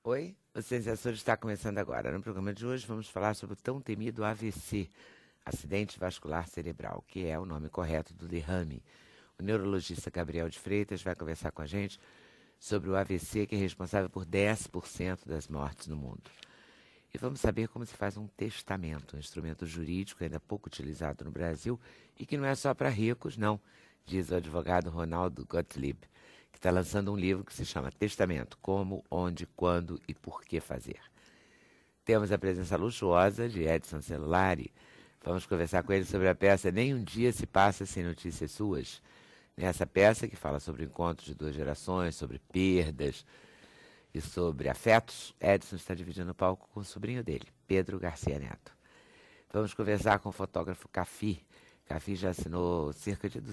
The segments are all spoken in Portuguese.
Oi, o Ciência Açores está começando agora. No programa de hoje vamos falar sobre o tão temido AVC, acidente vascular cerebral, que é o nome correto do derrame. O neurologista Gabriel de Freitas vai conversar com a gente sobre o AVC, que é responsável por 10% das mortes no mundo. E vamos saber como se faz um testamento, um instrumento jurídico ainda pouco utilizado no Brasil e que não é só para ricos, não, diz o advogado Ronaldo Gottlieb, que está lançando um livro que se chama Testamento, Como, Onde, Quando e Por que Fazer. Temos a presença luxuosa de Edson Celulari. Vamos conversar com ele sobre a peça Nem um Dia se Passa Sem Notícias Suas. Nessa peça que fala sobre encontros de duas gerações, sobre perdas e sobre afetos, Edson está dividindo o palco com o sobrinho dele, Pedro Garcia Neto. Vamos conversar com o fotógrafo Cafi. Cafi já assinou cerca de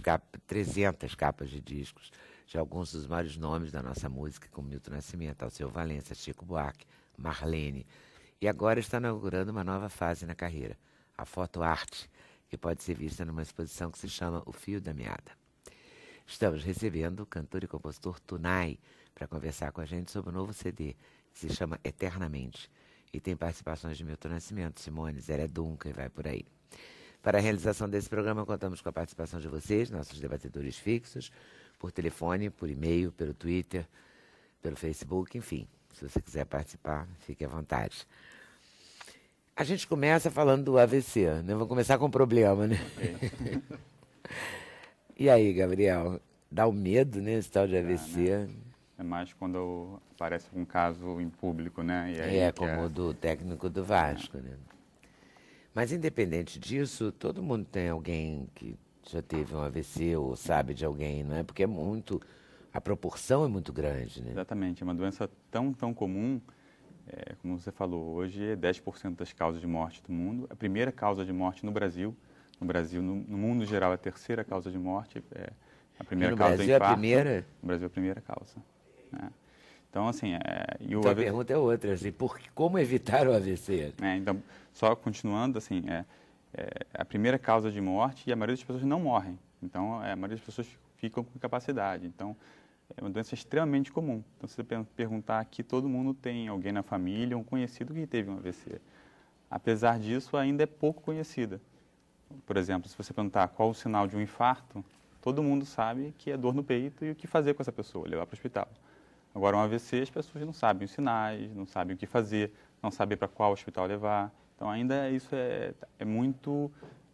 300 capas de discos de alguns dos maiores nomes da nossa música, como Milton Nascimento, Alceu Valença, Chico Buarque, Marlene. E agora está inaugurando uma nova fase na carreira, a fotoarte, que pode ser vista numa exposição que se chama O Fio da Meada. Estamos recebendo o cantor e compositor Tunai para conversar com a gente sobre o novo CD, que se chama Eternamente. E tem participações de Milton Nascimento, Simone, Zélia Duncan e vai por aí. Para a realização desse programa, contamos com a participação de vocês, nossos debatedores fixos, por telefone, por e-mail, pelo Twitter, pelo Facebook, enfim. Se você quiser participar, fique à vontade. A gente começa falando do AVC, né? Vamos começar com um problema, né? Okay. E aí, Gabriel, dá o medo, né, esse tal de AVC? Né? É mais quando aparece um caso em público, né? E aí como o do técnico do Vasco, né? Mas, independente disso, todo mundo tem alguém que já teve um AVC ou sabe de alguém, não é? Porque a proporção é muito grande, né? Exatamente, é uma doença tão comum, como você falou, hoje é 10% das causas de morte do mundo. A primeira causa de morte no Brasil, no mundo em geral, é a terceira causa de morte, a primeira causa é infarto. A primeira? No Brasil é a primeira causa, né? Então, assim... Então, a pergunta é outra, assim, como evitar o AVC? Então, só continuando, assim, a primeira causa de morte e a maioria das pessoas não morrem. Então, a maioria das pessoas ficam com incapacidade. Então, é uma doença extremamente comum. Então, se você perguntar aqui, todo mundo tem alguém na família, um conhecido que teve um AVC. Apesar disso, ainda é pouco conhecida. Por exemplo, se você perguntar qual o sinal de um infarto, todo mundo sabe que é dor no peito e o que fazer com essa pessoa, levar para o hospital. Agora, um AVC, as pessoas não sabem os sinais, não sabem o que fazer, não sabem para qual hospital levar. Então, ainda isso é muito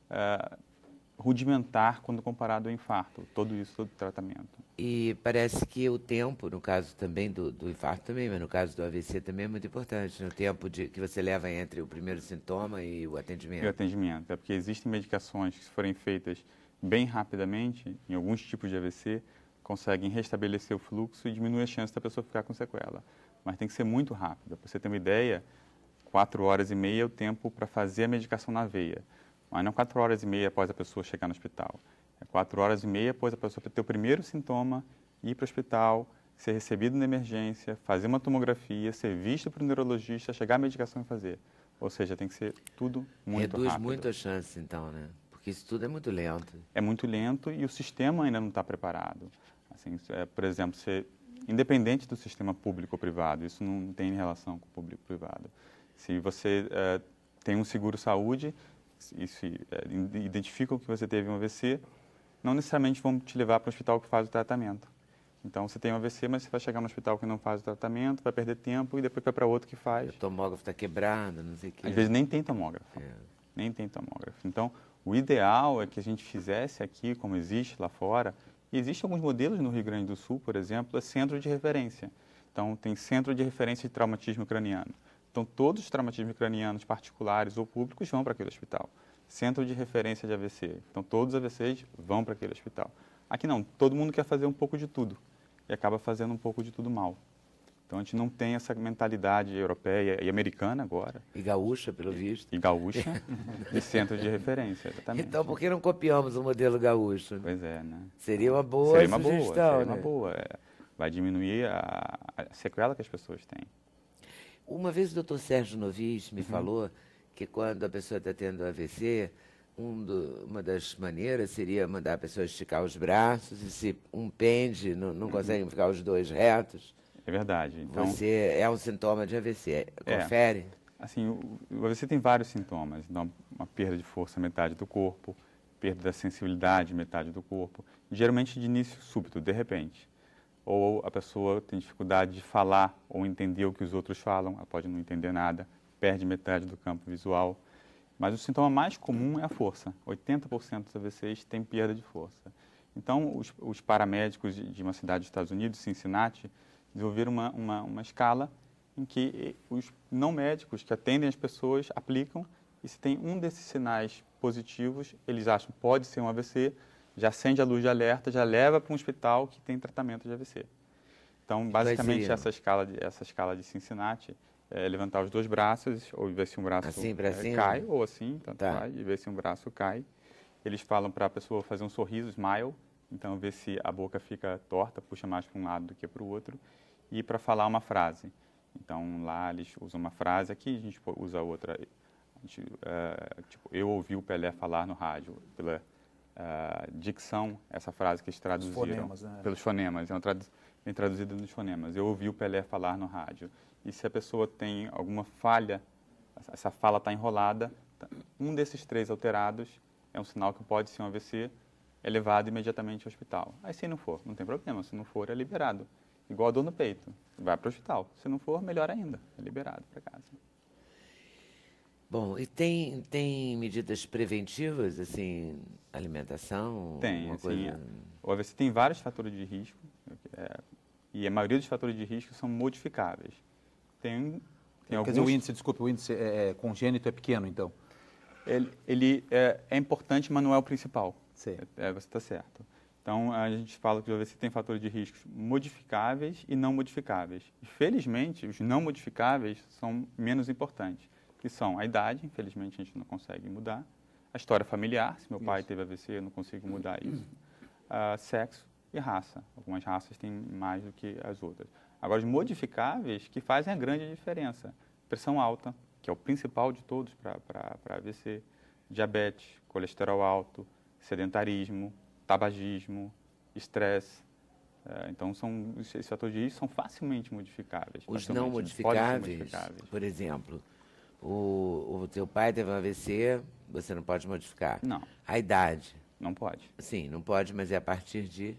rudimentar quando comparado ao infarto, todo o tratamento. E parece que o tempo, no caso também do infarto também, mas no caso do AVC também é muito importante, no tempo que você leva entre o primeiro sintoma e o atendimento. E o atendimento, porque existem medicações que, se forem feitas bem rapidamente, em alguns tipos de AVC, conseguem restabelecer o fluxo e diminuir a chance da pessoa ficar com sequela. Mas tem que ser muito rápido. Para você ter uma ideia, 4 horas e meia é o tempo para fazer a medicação na veia. Mas não 4 horas e meia após a pessoa chegar no hospital. É 4 horas e meia após a pessoa ter o primeiro sintoma, ir para o hospital, ser recebido na emergência, fazer uma tomografia, ser visto por um neurologista, chegar a medicação e fazer. Ou seja, tem que ser tudo muito rápido. Reduz muito a chance, então, né? Porque isso tudo é muito lento. É muito lento e o sistema ainda não está preparado. Assim, por exemplo, independente do sistema público ou privado, isso não tem relação com o público e privado. Se você tem um seguro-saúde e se identificam que você teve um AVC, não necessariamente vão te levar para o hospital que faz o tratamento. Então, você tem um AVC, mas você vai chegar no hospital que não faz o tratamento, vai perder tempo e depois vai para outro que faz. O tomógrafo está quebrado, não sei o quê. Às vezes nem tem tomógrafo. Nem tem tomógrafo. Então, o ideal é que a gente fizesse aqui, como existe lá fora. E existem alguns modelos no Rio Grande do Sul, por exemplo, centro de referência. Então, tem centro de referência de traumatismo craniano. Então, todos os traumatismos cranianos particulares ou públicos vão para aquele hospital. Centro de referência de AVC. Então, todos os AVCs vão para aquele hospital. Aqui não, todo mundo quer fazer um pouco de tudo e acaba fazendo um pouco de tudo mal. Então, a gente não tem essa mentalidade europeia e americana agora. E gaúcha, pelo visto. E gaúcha, de centro de referência, exatamente. Então, por que não copiamos o modelo gaúcho? Pois é, né? Seria uma boa sugestão, seria uma boa. Vai diminuir a sequela que as pessoas têm. Uma vez o Dr. Sérgio Novis me falou que quando a pessoa está tendo AVC, uma das maneiras seria mandar a pessoa esticar os braços e se um pende, não conseguem ficar os dois retos. É verdade. Então, Você é um sintoma de AVC, confere? Assim, o AVC tem vários sintomas. Então, uma perda de força metade do corpo, perda da sensibilidade metade do corpo, geralmente de início súbito, de repente. Ou a pessoa tem dificuldade de falar ou entender o que os outros falam, ela pode não entender nada, perde metade do campo visual. Mas o sintoma mais comum é a força. 80% dos AVCs têm perda de força. Então, os paramédicos de uma cidade dos Estados Unidos, Cincinnati, desenvolveram uma escala em que os não médicos que atendem as pessoas aplicam, e se tem um desses sinais positivos, eles acham que pode ser um AVC, já acende a luz de alerta, já leva para um hospital que tem tratamento de AVC. Então, basicamente, essa escala de Cincinnati é levantar os dois braços, ou ver se um braço assim para cima? Cai, ou assim, tanto faz, e ver se um braço cai. Eles falam para a pessoa fazer um sorriso, smile, então ver se a boca fica torta, puxa mais para um lado do que para o outro, e para falar uma frase. Então, lá eles usam uma frase, aqui a gente usa outra, tipo, eu ouvi o Pelé falar no rádio, pela dicção, essa frase que eles traduziram, fonemas, né? Pelos fonemas, bem traduzida nos fonemas. Eu ouvi o Pelé falar no rádio. E se a pessoa tem alguma falha, essa fala está enrolada, um desses três alterados é um sinal que pode ser um AVC, é levado imediatamente ao hospital. Aí se não for, não tem problema, se não for é liberado. Igual a dor no peito, vai para o hospital. Se não for, melhor ainda, é liberado para casa. Bom, e tem medidas preventivas, assim, alimentação? Tem, assim, coisa... o AVC tem vários fatores de risco, e a maioria dos fatores de risco são modificáveis. Tem Quer alguns... dizer, o índice congênito é pequeno, então? Ele é importante, mas não é o principal. Sim. Você está certo. Então, a gente fala que o AVC tem fatores de riscos modificáveis e não modificáveis. E, felizmente, os não modificáveis são menos importantes, que são a idade, infelizmente a gente não consegue mudar, a história familiar, se meu pai teve AVC, eu não consigo mudar isso, sexo e raça. Algumas raças têm mais do que as outras. Agora, os modificáveis que fazem a grande diferença. Pressão alta, que é o principal de todos para AVC, diabetes, colesterol alto, sedentarismo, tabagismo, estresse. Então, esses fatores de risco são facilmente modificáveis. Os não modificáveis, por exemplo, o teu pai teve um AVC, você não pode modificar. Não. A idade? Não pode. Sim, não pode, mas é a partir de...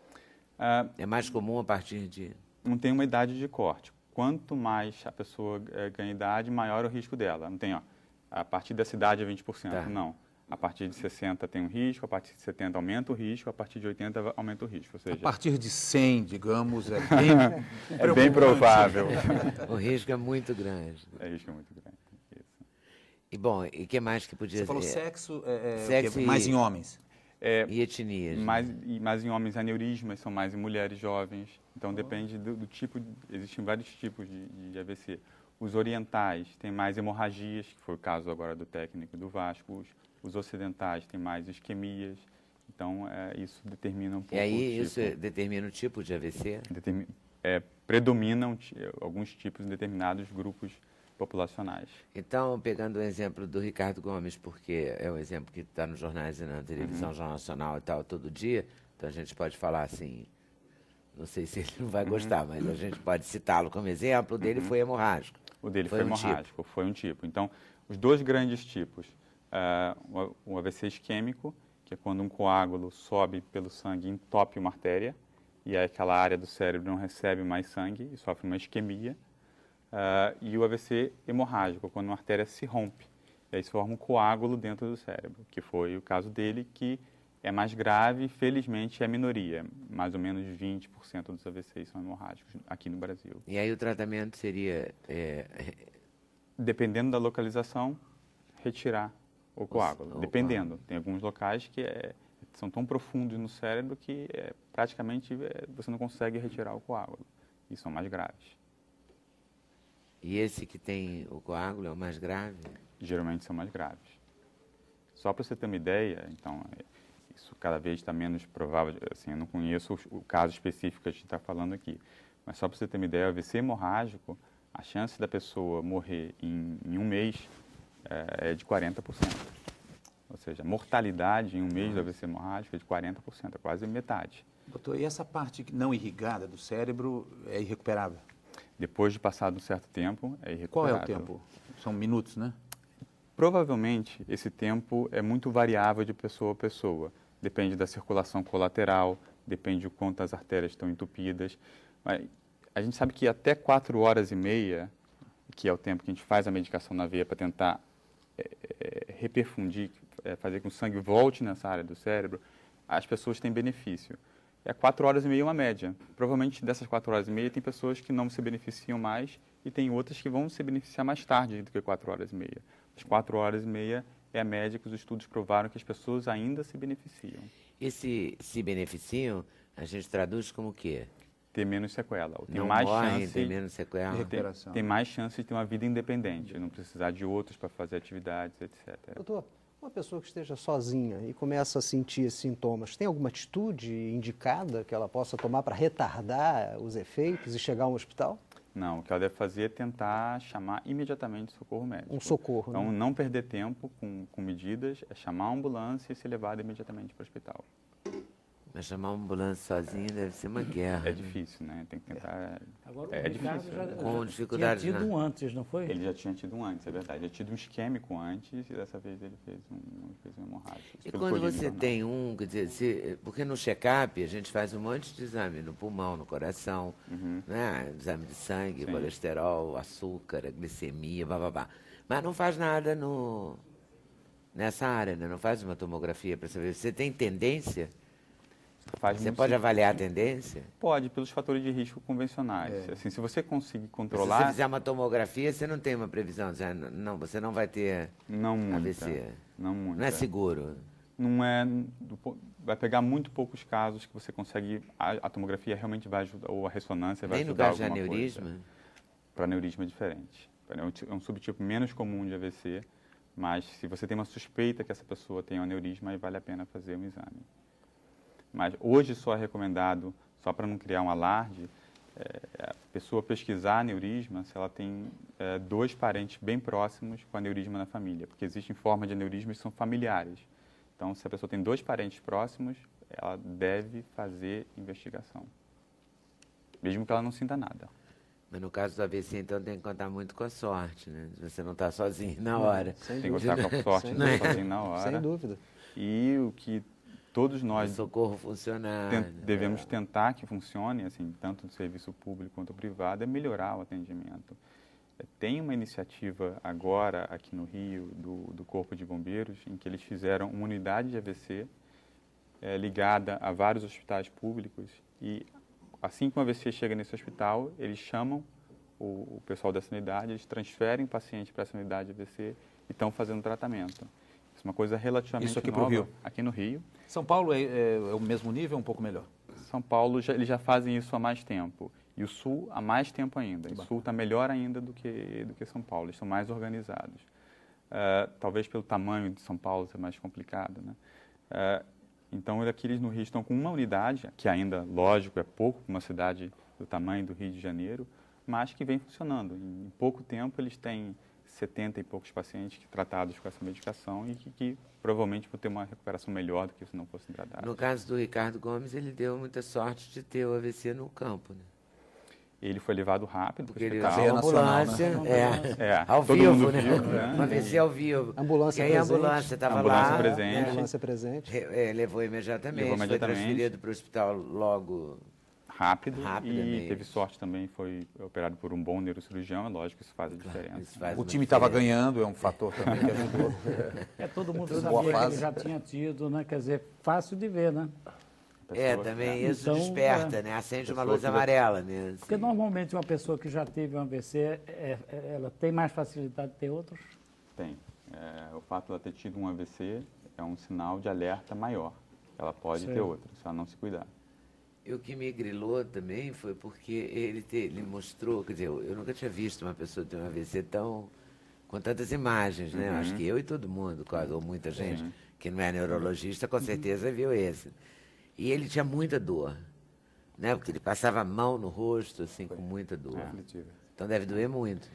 é mais comum a partir de... Não tem uma idade de corte. Quanto mais a pessoa ganha idade, maior o risco dela. Não tem, a partir dessa idade é 20%. Tá. Não. A partir de 60 tem um risco, a partir de 70 aumenta o risco, a partir de 80 aumenta o risco. Ou seja, a partir de 100, digamos, é bem provável. O risco é muito grande. O risco é muito grande. Isso. E, bom, e o que mais que podia... Você falou sexo, sexo mais em homens. E etnias. Mais em homens, aneurismas são mais em mulheres jovens. Então, depende do tipo. Existem vários tipos de AVC. Os orientais têm mais hemorragias, que foi o caso agora do técnico do Vasco. Os ocidentais têm mais isquemias. Então, isso determina um pouco E aí, o tipo. isso determina o tipo de AVC? Predominam alguns tipos em determinados grupos populacionais. Então, pegando o exemplo do Ricardo Gomes, porque é um exemplo que está nos jornais e na televisão, Jornal Nacional e tal, todo dia, então a gente pode falar assim, não sei se ele não vai gostar, mas a gente pode citá-lo como exemplo, o dele foi hemorrágico. O dele foi hemorrágico, foi um tipo. Então, os dois grandes tipos, o AVC isquêmico, que é quando um coágulo sobe pelo sangue e entope uma artéria, e aí aquela área do cérebro não recebe mais sangue e sofre uma isquemia. E o AVC hemorrágico, quando uma artéria se rompe, e aí se forma um coágulo dentro do cérebro, que foi o caso dele, que é mais grave, felizmente é a minoria, mais ou menos 20% dos AVCs são hemorrágicos aqui no Brasil. E aí o tratamento seria... Dependendo da localização, retirar o coágulo, dependendo. Tem alguns locais que são tão profundos no cérebro que praticamente você não consegue retirar o coágulo, e são mais graves. E esse que tem o coágulo é o mais grave? Geralmente são mais graves. Só para você ter uma ideia, então, isso cada vez está menos provável, assim, eu não conheço o caso específico que a gente está falando aqui, mas só para você ter uma ideia, o AVC hemorrágico, a chance da pessoa morrer em um mês é de 40%. Ou seja, a mortalidade em um mês do AVC hemorrágico é de 40%, é quase metade. Doutor, e essa parte não irrigada do cérebro é irrecuperável? Depois de passado um certo tempo, é irrecuperável. Qual é o tempo? São minutos, né? Provavelmente, esse tempo é muito variável de pessoa a pessoa. Depende da circulação colateral, depende de quanto as artérias estão entupidas. Mas a gente sabe que até 4 horas e meia, que é o tempo que a gente faz a medicação na veia para tentar reperfundir, fazer com que o sangue volte nessa área do cérebro, as pessoas têm benefício. 4 horas e meia é uma média. Provavelmente dessas 4 horas e meia tem pessoas que não se beneficiam mais e tem outras que vão se beneficiar mais tarde do que 4 horas e meia. As 4 horas e meia é a média que os estudos provaram que as pessoas ainda se beneficiam. E se beneficiam, a gente traduz como o quê? Ter menos sequela. Ou tem Não mais morrem, chance tem menos sequela. de recuperação. tem mais chance de ter uma vida independente, não precisar de outros para fazer atividades, etc. Doutor, uma pessoa que esteja sozinha e começa a sentir esses sintomas, tem alguma atitude indicada que ela possa tomar para retardar os efeitos e chegar a um hospital? Não, o que ela deve fazer é tentar chamar imediatamente socorro médico. Um socorro, Então, né? não perder tempo com medidas, é chamar a ambulância e ser levado imediatamente para o hospital. Mas chamar uma ambulância sozinho deve ser uma guerra. É difícil, né? Tem que tentar... Agora, É o Ricardo difícil. Com dificuldade, tinha tido né? um antes, não foi? Ele já tinha tido um antes, é verdade. Ele tinha tido um isquêmico antes e dessa vez ele fez um hemorrágico. E Pelo quando que eu li no você jornal. tem quer dizer, porque no check-up a gente faz um monte de exame no pulmão, no coração, né? Exame de sangue, Sim. colesterol, açúcar, glicemia, bababá. Mas não faz nada nessa área, né? Não faz uma tomografia para saber. Você tem tendência? Faz Você muito pode sentido. avaliar a tendência? Pode, pelos fatores de risco convencionais. Assim, se você conseguir Se você controlar, fizer uma tomografia, você não tem uma previsão. Não, você não vai ter não muito. AVC. Não muito. Não é seguro. Não é, vai pegar muito poucos casos que você consegue, a tomografia realmente vai ajudar, ou a ressonância vai Nem no ajudar caso de alguma aneurisma. coisa. Para aneurisma é diferente. É um subtipo menos comum de AVC, mas se você tem uma suspeita que essa pessoa tem um aneurisma, aí vale a pena fazer um exame. Mas hoje só é recomendado, só para não criar um alarde, a pessoa pesquisar aneurisma se ela tem 2 parentes bem próximos com aneurisma na família, porque existem formas de aneurisma que são familiares. Então, se a pessoa tem 2 parentes próximos, ela deve fazer investigação, mesmo que ela não sinta nada. Mas no caso do AVC, então, tem que contar muito com a sorte, né? Você não está sozinho na hora. Sem Tem que dúvida. gostar com a sorte, Sem não dúvida. sozinho na hora. Sem dúvida. E o que todos O nós socorro funcionar. devemos tentar que funcione, assim, tanto do serviço público quanto privado, é melhorar o atendimento. Tem uma iniciativa agora aqui no Rio do Corpo de Bombeiros, em que eles fizeram uma unidade de AVC ligada a vários hospitais públicos e assim que um AVC chega nesse hospital, eles chamam o pessoal dessa unidade, eles transferem o paciente para essa unidade de AVC e estão fazendo tratamento. Isso é uma coisa relativamente Isso aqui pro nova. Rio? Aqui no Rio. São Paulo é o mesmo nível ou um pouco melhor? São Paulo, eles já fazem isso há mais tempo. E o Sul há mais tempo ainda. O Sul está melhor ainda do que São Paulo. Eles são mais organizados. Talvez pelo tamanho de São Paulo seja mais complicado, né? Então, aqui eles no Rio estão com uma unidade, que ainda, lógico, é pouco para uma cidade do tamanho do Rio de Janeiro, mas que vem funcionando. Em pouco tempo, eles têm 70 e poucos pacientes tratados com essa medicação e que provavelmente vão ter uma recuperação melhor do que se não fossem tratados. No caso do Ricardo Gomes, ele deu muita sorte de ter o AVC no campo, né? Ele foi levado rápido para o Porque ele hospital. usou a nacional, ambulância, ao todo vivo, mundo né? viu, né? Um AVC ao vivo. Ambulância E aí a presente. ambulância estava Ambulância lá, presente. né? Ambulância presente. Levou imediatamente, Levou foi imediatamente. transferido para o hospital logo. Rápido Rapidamente. e teve sorte também, foi operado por um bom neurocirurgião, é lógico que isso faz a diferença. Isso faz O uma time estava diferença. ganhando, é um fator também que ajudou. Todo mundo Boa sabia que fase. ele já tinha tido, né? Quer dizer, fácil de ver, né? A pessoa- Também isso Então, desperta, né? Acende uma pessoa luz que já- amarela, né? Porque normalmente uma pessoa que já teve um AVC, ela tem mais facilidade de ter outros? Tem. O fato de ela ter tido um AVC é um sinal de alerta maior. Ela pode ter Certo. outro, se ela não se cuidar. E o que me grilou também foi porque ele mostrou, quer dizer, eu nunca tinha visto uma pessoa ter um AVC com tantas imagens, né? Acho que eu e todo mundo, quase, ou muita gente que não é neurologista, com certeza viu esse. E ele tinha muita dor, né? Porque ele passava a mão no rosto, assim, com muita dor. Então deve doer muito.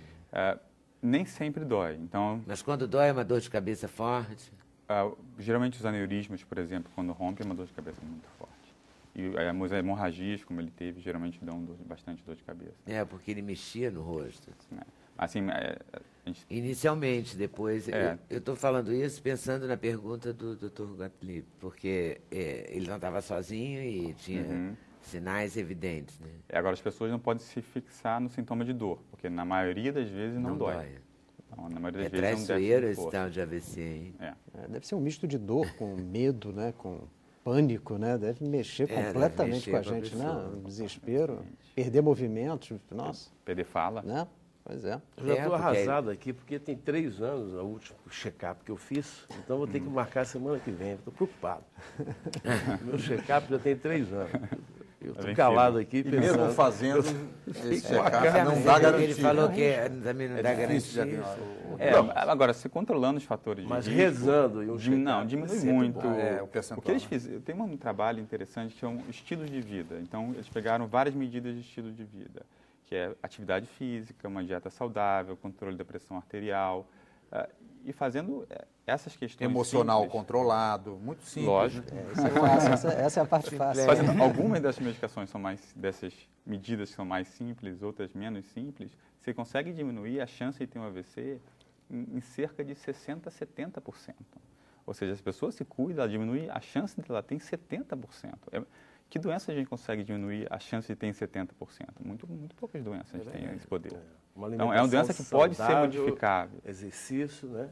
Nem sempre dói. Então, Mas quando dói é uma dor de cabeça forte. geralmente os aneurismas, por exemplo, quando rompe, é uma dor de cabeça muito forte. E as hemorragias, como ele teve, geralmente dão bastante dor de cabeça. Porque ele mexia no rosto. Né? Assim, a gente... Inicialmente, depois... Eu estou falando isso pensando na pergunta do Dr. Gottlieb, porque ele não estava sozinho e tinha sinais evidentes, né? Agora, as pessoas não podem se fixar no sintoma de dor, porque na maioria das vezes não dói. Então, na maioria das vezes não traiçoeiro esse tal de AVC, hein? Deve ser um misto de dor com medo, né? Com pânico, né? Deve mexer completamente com a gente, né? Desespero, perder movimentos, nossa. Perder fala. Né? Pois é. Eu já estou arrasado aqui, porque tem 3 anos o último check-up que eu fiz, então vou ter que marcar semana que vem. Estou preocupado. Meu check-up já tem 3 anos. Eu estou calado aqui pensando. E mesmo fazendo esse check-up, não dá garantia. Ele falou que também não dá garantia. Agora, você controlando os fatores mas de risco... Mas rezando... Não, diminui muito. O percentual. O que eles fizeram... Tem um trabalho interessante que são estilos de vida. Então, eles pegaram várias medidas de estilo de vida, que é atividade física, uma dieta saudável, controle da pressão arterial, e fazendo essas questões emocional simples, controlado, muito simples. Lógico. Essa é a parte fácil. Fazendo algumas dessas medicações dessas medidas que são mais simples, outras menos simples, você consegue diminuir a chance de ter um AVC em cerca de 60% a 70%. Ou seja, se a pessoa se cuida, ela diminui a chance de ela ter em 70%. Que doença a gente consegue diminuir a chance de ter em 70%? Muito poucas doenças a gente tem esse poder. Então, é uma doença que pode ser modificável. Exercício, né?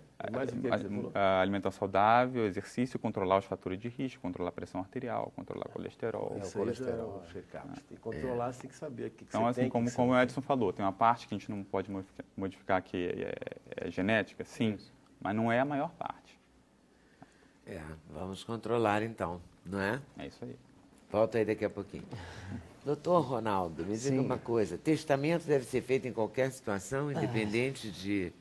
A alimentação saudável, exercício, controlar os fatores de risco, controlar a pressão arterial, controlar o colesterol. Colesterol. Tem que controlar, você tem que saber o que então, você assim, tem. Como o Edson falou, tem uma parte que a gente não pode modificar que é genética, sim, mas não é a maior parte. Vamos controlar então, não é? É isso aí. Volta aí daqui a pouquinho. Doutor Ronaldo, me diga uma coisa. Testamento deve ser feito em qualquer situação, independente de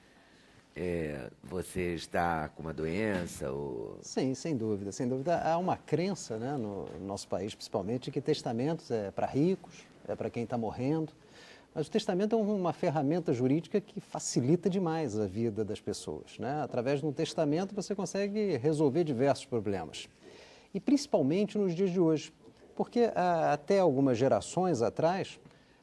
você estar com uma doença? Ou... Sim, sem dúvida, sem dúvida. Há uma crença, né, no nosso país, principalmente, que testamentos é para ricos, é para quem está morrendo. Mas o testamento é uma ferramenta jurídica que facilita demais a vida das pessoas, né? Através de um testamento você consegue resolver diversos problemas. E principalmente nos dias de hoje. Porque até algumas gerações atrás,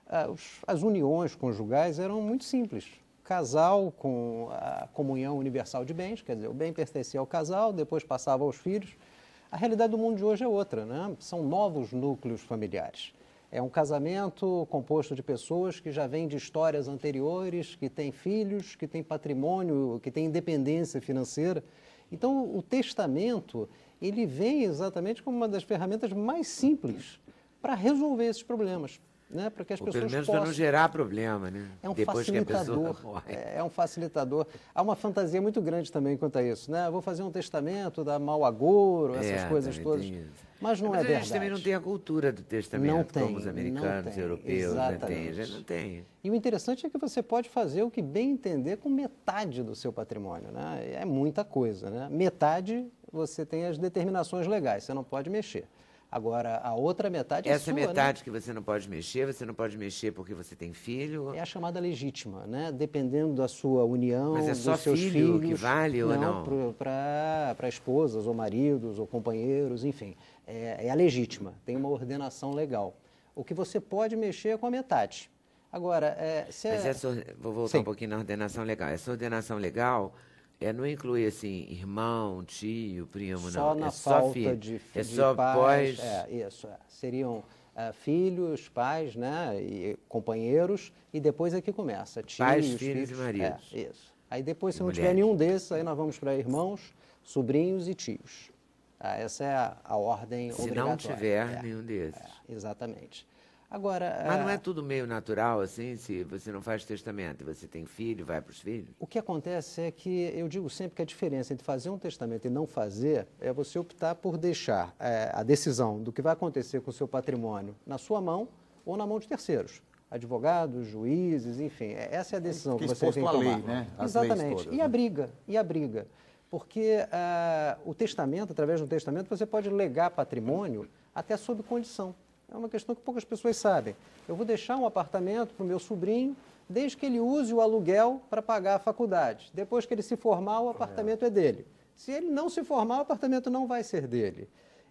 as uniões conjugais eram muito simples. Casal com a comunhão universal de bens, quer dizer, o bem pertencia ao casal, depois passava aos filhos. A realidade do mundo de hoje é outra, né? São novos núcleos familiares. É um casamento composto de pessoas que já vêm de histórias anteriores, que têm filhos, que têm patrimônio, que têm independência financeira. Então, o testamento... ele vem exatamente como uma das ferramentas mais simples para resolver esses problemas, né? Para que as pessoas pelo menos possam... para não gerar problema, né? É um depois facilitador. Que a pessoa morre. É um facilitador. Há uma fantasia muito grande também quanto a isso, né? Vou fazer um testamento, dar mau agouro, essas coisas todas. Mas não é verdade. A gente também não tem a cultura do testamento, não tem, como os americanos, europeus, exatamente. A gente não tem. E o interessante é que você pode fazer o que bem entender com metade do seu patrimônio, né? É muita coisa, né? Metade você tem as determinações legais, você não pode mexer. Agora, a outra metade é sua, metade, né? que você não pode mexer porque você tem filho? É a chamada legítima, né? Dependendo da sua união, mas é dos só seus filho filhos, que vale ou não? Para esposas, ou maridos, ou companheiros, enfim. É a legítima, tem uma ordenação legal. O que você pode mexer é com a metade. Agora, vou voltar um pouquinho na ordenação legal. Essa ordenação legal... não inclui, assim, irmão, tio, primo, só não. Na é falta só filho. De só pais, pós... Isso. Seriam filhos, pais, né, e companheiros, e depois é que começa. Tios, pais, filhos e maridos. Isso. Aí depois, se não mulheres. tiver nenhum desses, aí nós vamos para irmãos, sobrinhos e tios. Essa é a ordem obrigatória. Se não tiver nenhum desses. Exatamente. Agora, mas não é tudo meio natural, assim, se você não faz testamento, você tem filho, vai para os filhos? O que acontece é que, eu digo sempre que a diferença entre fazer um testamento e não fazer é você optar por deixar a decisão do que vai acontecer com o seu patrimônio na sua mão ou na mão de terceiros. Advogados, juízes, enfim, essa é a decisão que você tem que tomar. Lei, né? Exatamente. Todas, e a briga. Porque o testamento, através do testamento, você pode legar patrimônio até sob condição. É uma questão que poucas pessoas sabem. Eu vou deixar um apartamento para o meu sobrinho, desde que ele use o aluguel para pagar a faculdade. Depois que ele se formar, o apartamento é dele. Se ele não se formar, o apartamento não vai ser dele.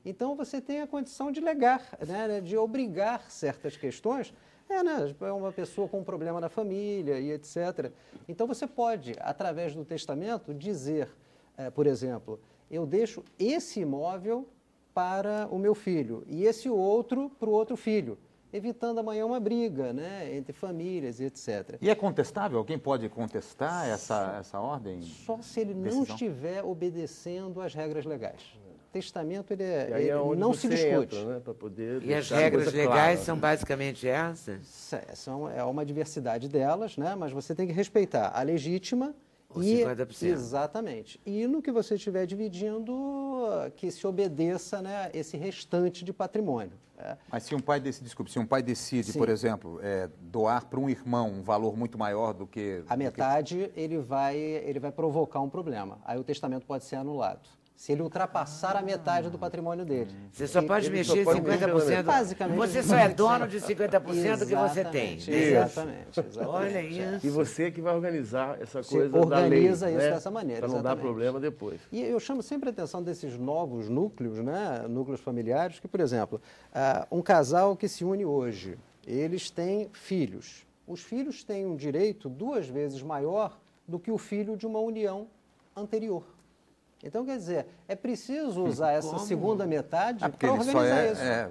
Então, você tem a condição de legar, né, de obrigar certas questões. Né, é uma pessoa com um problema na família e etc. Então, você pode, através do testamento, dizer, por exemplo, eu deixo esse imóvel para o meu filho e esse outro para o outro filho, evitando amanhã uma briga, né, entre famílias e etc. E é contestável? Alguém pode contestar essa ordem? Só se ele não estiver obedecendo às regras legais. Testamento, ele onde não se discute. Entra, né, para poder E as deixar a regras coisa legais clara. são basicamente essas? É uma diversidade delas, né? Mas você tem que respeitar a legítima Os e 50%. exatamente. E no que você estiver dividindo, que se obedeça, né, esse restante de patrimônio. Mas se um pai decide, se um pai decide, Sim. por exemplo, doar para um irmão um valor muito maior do que... A metade, ele vai provocar um problema. Aí o testamento pode ser anulado. Se ele ultrapassar a metade do patrimônio dele. Você só pode ele mexer só pode mexer 50%. Basicamente, Você só é dono de 50% do que você tem. Exatamente, né? exatamente. Olha isso. E você que vai organizar essa Você coisa da lei. organiza isso né? dessa maneira, Para não dar exatamente. problema depois. E eu chamo sempre a atenção desses novos núcleos, né, núcleos familiares, que, por exemplo, um casal que se une hoje, eles têm filhos. Os filhos têm um direito 2 vezes maior do que o filho de uma união anterior. Então, quer dizer, é preciso usar essa Como? segunda metade porque para ele só organizar isso.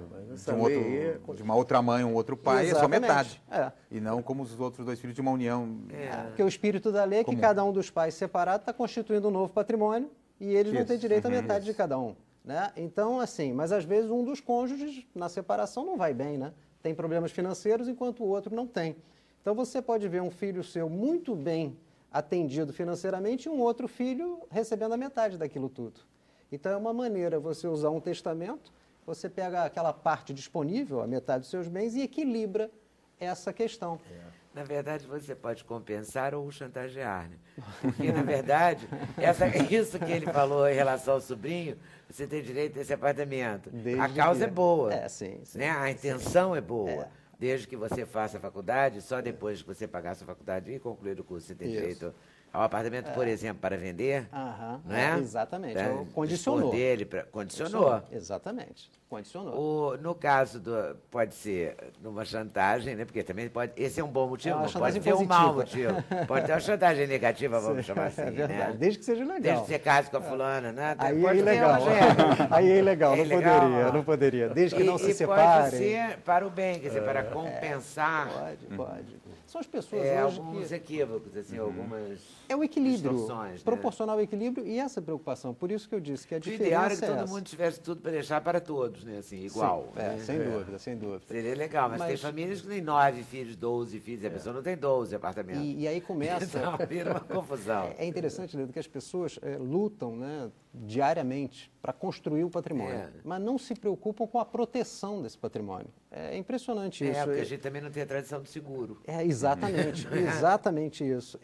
essa de uma outra mãe, um outro pai, é só Exatamente. metade. É. E não como os outros 2 filhos de uma união. Porque o espírito da lei é que Comum. cada um dos pais separados está constituindo um novo patrimônio e eles vão ter Isso. direito à metade de cada um. Né? Então, assim, mas às vezes um dos cônjuges na separação não vai bem, né? Tem problemas financeiros enquanto o outro não tem. Então, você pode ver um filho seu muito bem atendido financeiramente e um outro filho recebendo a metade daquilo tudo. Então, é uma maneira você usar um testamento, você pega aquela parte disponível, a metade dos seus bens, e equilibra essa questão. Na verdade, você pode compensar ou chantagear, né? Porque, na verdade, isso que ele falou em relação ao sobrinho, você tem direito a esse apartamento. Desde A causa que- é boa. sim. Né? A intenção é boa. É. Desde que você faça a faculdade, só depois que você pagar a sua faculdade e concluir o curso, você tem Isso. direito ao apartamento, por exemplo, para vender. Aham, Não é? exatamente. Né? Condicionou. Dispor dele condicionou. Exatamente. Condicionou. No caso pode ser numa chantagem, né? Porque também pode. Esse é um bom motivo, É uma não pode chantagem ser um mau positiva. motivo. Pode ter uma chantagem negativa, vamos chamar assim. É verdade. Né? Desde que seja legal. Desde que você case com a fulana, né? Aí é Pode ter ilegal. umas regras. Aí é ilegal, É não ilegal, poderia, ó. não poderia. Desde que não se Pode separem. ser para o bem, quer dizer, para compensar Pode. São as pessoas hoje alguns que... equívocos, assim, algumas É o equilíbrio, distorções, né? proporcional ao equilíbrio e essa preocupação. Por isso que eu disse que a O diferença ideal era que é todo essa. mundo tivesse tudo para deixar para todos, né? Assim, igual. Sim, né? sem dúvida, sem dúvida. Seria legal, mas tem famílias que tem 9 filhos, 12 filhos, e a pessoa não tem 12 apartamentos. E aí começa... Então, vira uma confusão. É interessante, Leandro, que as pessoas lutam, né, diariamente para construir o patrimônio, É. mas não se preocupam com a proteção desse patrimônio. É impressionante isso. Porque a gente também não tem a tradição do seguro. Exatamente, exatamente isso.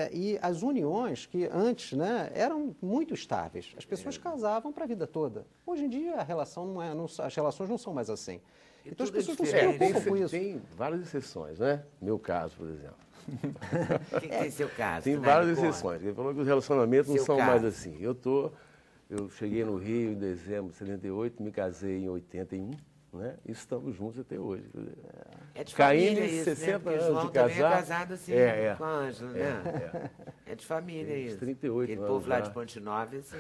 E as uniões que antes, né, eram muito estáveis. As pessoas casavam para a vida toda. Hoje em dia a relação as relações não são mais assim. E Então as tudo é pessoas não se diferente. preocupam com isso. Tem várias exceções, né? Meu caso, por exemplo. Quem tem seu caso? Tem Né? várias Me conta. exceções. Ele falou que os relacionamentos não Seu são caso. mais assim. Eu cheguei no Rio em dezembro de 78, me casei em 81, né? E estamos juntos até hoje. Quer dizer, É de Caíme, família isso, 60 né? Porque anos João de também casar. é casado assim, É. com a Ângela, né? É de família Tem uns isso. 38 Aquele anos povo lá já. de Ponte Nova, assim.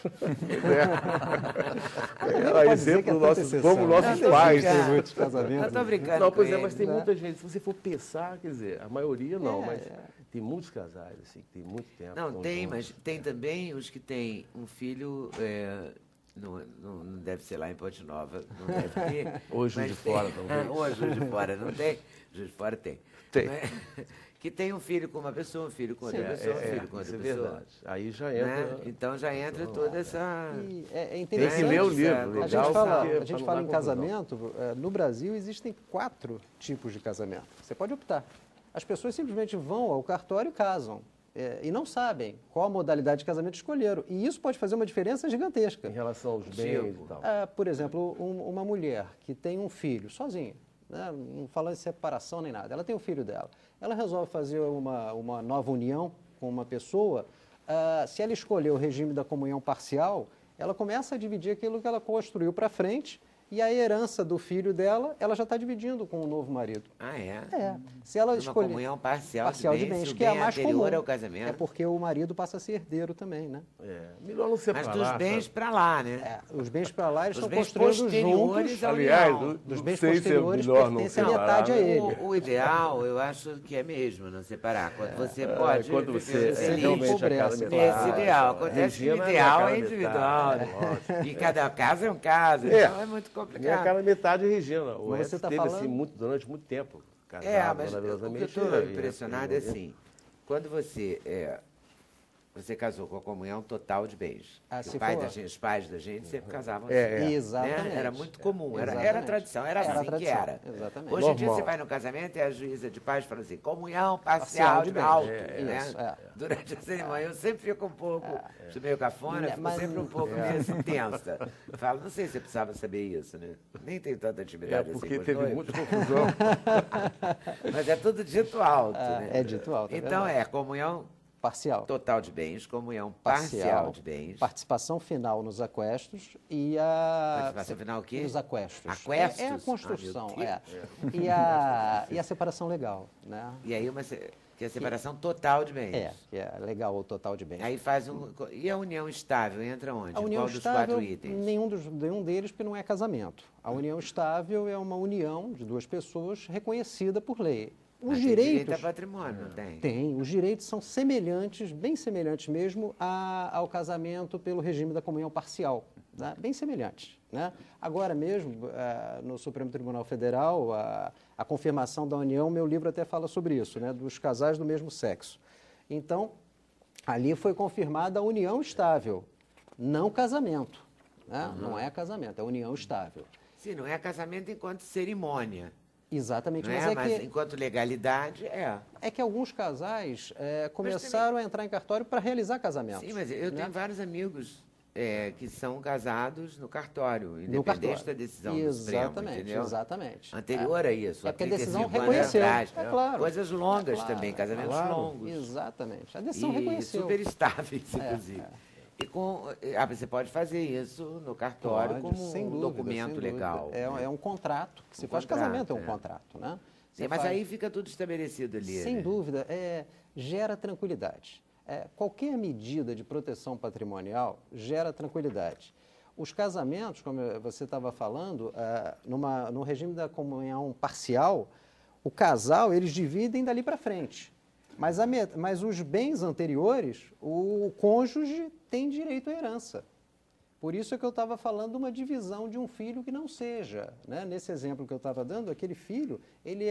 É, exemplo do nosso, como nossos pais. Tem muitos casamentos. Eu tô brincando Não, com pois é, eles, mas tem né? muita gente. Se você for pensar, quer dizer, a maioria não, mas tem muitos casais, assim, que tem muito tempo. Não, estão tem, juntos. mas tem também os que têm um filho, não deve ser lá em Ponte Nova, não deve ter. Ou Juiz mas de Fora, tem. talvez. Ou Juiz de Fora, não tem? Juiz de Fora tem. Tem. Mas, que tem um filho com uma pessoa, um filho com outra pessoa, um filho com outra isso é pessoa. verdade. Aí já Né? entra. Então já entra toda essa... E é Tem interessante. que ler o Essa livro. A Legal, gente fala, porque a pra gente não fala dar em confusão. casamento, no Brasil existem 4 tipos de casamento. Você pode optar. As pessoas simplesmente vão ao cartório e casam. E não sabem qual a modalidade de casamento escolheram. E isso pode fazer uma diferença gigantesca. Em relação aos bens e tal. Por exemplo, uma mulher que tem um filho sozinha, né, não falando de separação nem nada, ela tem o filho dela. Ela resolve fazer uma nova união com uma pessoa. Se ela escolher o regime da comunhão parcial, ela começa a dividir aquilo que ela construiu para frente e a herança do filho dela, ela já está dividindo com o novo marido. Ah, é? É. Se ela Uma escolher comunhão parcial de bens, o que é a bem mais anterior comum. ao casamento. É porque o marido passa a ser herdeiro também, né? Melhor não separar. Mas dos bens para lá, né? É, os bens para lá eles Os estão bens construindo posteriores juntos. à Aliás, união. Dos não bens sei se é posteriores melhor não pertence a separar, metade a né? ele. O ideal, eu acho que é mesmo não separar. Quando você pode Quando viver você feliz, realmente empobrece, a claro. esse ideal. Acontece que o Regina ideal é a é cara individual. metade, né? E cada caso é um caso. É. Então é muito Minha complicado. cara metade é Regina. O Mas Edson você tá teve falando- assim durante muito tempo. Casado, Mas o que eu maravilhosamente, estou e- impressionado é assim, quando você casou com a comunhão total de bens. Ah, Que se o pai for- da gente, os pais da gente sempre casavam assim. Exatamente. Né? Era muito comum, era Exatamente. tradição, era assim que tradição, era. Exatamente. Hoje em dia Normal. você vai no casamento e a juíza de paz fala assim, comunhão parcial de bens. alto. Isso, Né? Durante a cerimônia eu sempre fico um pouco, sou meio cafona, fico Mas- sempre um pouco meio assim, tensa. Eu falo, não sei se você precisava saber isso, né? Nem tenho tanta intimidade assim porque com os teve noivos. muita confusão. Mas é tudo dito alto, né? É dito alto. Então verdade. comunhão Parcial. total de bens, comunhão parcial de bens. Participação final nos aquestos e a... Participação final o quê? Nos aquestos. Aquestos? É a construção, Ah, meu é. Deus. E a separação legal, né? E aí que é a separação total de bens. Que é legal o total de bens. Aí faz E a união estável entra onde? A união Qual dos estável, 4 itens? nenhum deles, porque não é casamento. A união estável é uma união de duas pessoas reconhecida por lei. Os Mas tem direito direitos... a patrimônio, não tem? Tem. Os direitos são semelhantes, bem semelhantes mesmo, ao casamento pelo regime da comunhão parcial. Né? Bem semelhantes. Né? Agora mesmo, no Supremo Tribunal Federal, a confirmação da união, meu livro até fala sobre isso, né? Dos casais do mesmo sexo. Então, ali foi confirmada a união estável, não casamento. Né? Não é casamento, é união estável. Sim, não é casamento enquanto cerimônia. Exatamente, Não mas é? é Mas que... enquanto legalidade, é. É que alguns casais começaram a entrar em cartório para realizar casamentos. Sim, mas eu né? tenho vários amigos que são casados no cartório, No independente cartório. da decisão do Supremo, Exatamente, entendeu? exatamente. Anterior a isso, É há porque a decisão 35 anos reconheceu. atrás. É claro. Coisas longas Claro, também, casamentos claro. longos. Exatamente. A decisão E reconheceu. super estáveis, inclusive. E você pode fazer isso no cartório Pode, como sem um dúvida, documento sem dúvida. legal. É um contrato. Que se Um faz contrato, casamento, é um é. contrato, né? Sim, Você mas faz- aí fica tudo estabelecido ali. Sem né? dúvida, gera tranquilidade. Qualquer medida de proteção patrimonial gera tranquilidade. Os casamentos, como você estava falando, no regime da comunhão parcial, o casal, eles dividem dali para frente. Mas os bens anteriores, o cônjuge tem direito à herança. Por isso é que eu estava falando de uma divisão de um filho que não seja. Né? Nesse exemplo que eu estava dando, aquele filho, ele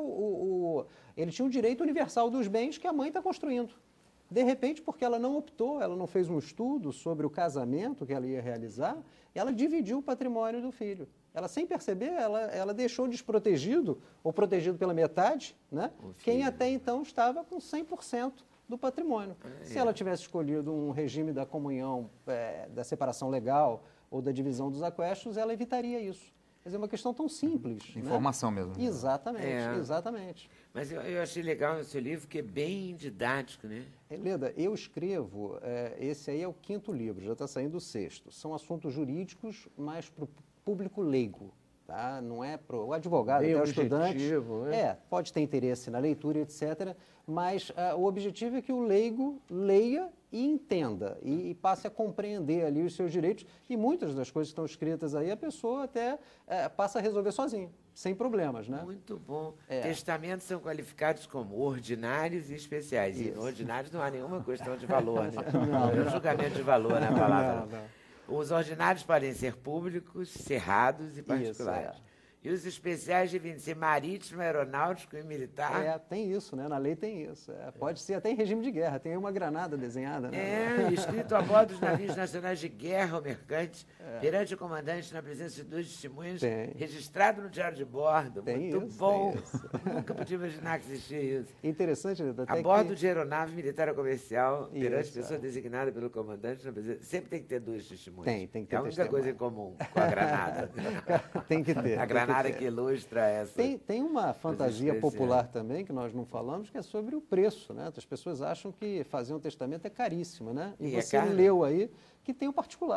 ele tinha o direito universal dos bens que a mãe está construindo. De repente, porque ela não optou, ela não fez um estudo sobre o casamento que ela ia realizar, ela dividiu o patrimônio do filho. Ela, sem perceber, ela deixou desprotegido, ou protegido pela metade, né? Quem até então estava com 100% do patrimônio. Se ela tivesse escolhido um regime da comunhão, da separação legal ou da divisão dos aquestos, ela evitaria isso. Quer dizer, é uma questão tão simples. Informação né? mesmo. Exatamente, exatamente. Mas eu achei legal no seu livro que é bem didático, né? Leda, eu escrevo, esse aí é o 5º livro, já está saindo o 6º. São assuntos jurídicos, mas para o público leigo. Tá? Não é para o advogado, Bem até o estudante. objetivo, né? Pode ter interesse na leitura, etc. Mas o objetivo é que o leigo leia e entenda e passe a compreender ali os seus direitos. E muitas das coisas que estão escritas aí, a pessoa até passa a resolver sozinho, sem problemas, né? Muito bom. Testamentos são qualificados como ordinários e especiais. E ordinários não há nenhuma questão de valor, né? Não há julgamento de valor na palavra. Os ordinários podem ser públicos, cerrados e particulares. E os especiais devem ser marítimo, aeronáutico e militar. Tem isso, né? Na lei tem isso. Pode ser até em regime de guerra, tem uma granada desenhada. Né? Escrito a bordo dos navios nacionais de guerra ou mercantes, perante o comandante na presença de 2 testemunhas, registrado no diário de bordo. Tem Muito isso, bom. tem isso. Nunca podia imaginar que existia isso. Interessante, até A bordo de aeronave militar ou comercial, perante Isso, pessoa designada pelo comandante na presença. Sempre tem que ter 2 testemunhas. Tem que ter É a única coisa em comum com a granada. Tem que ter. A granada que ilustra essa. Tem uma fantasia especiais. popular também, que nós não falamos, que é sobre o preço, né? As pessoas acham que fazer um testamento é caríssimo, né? E é você caro. leu aí que tem o particular,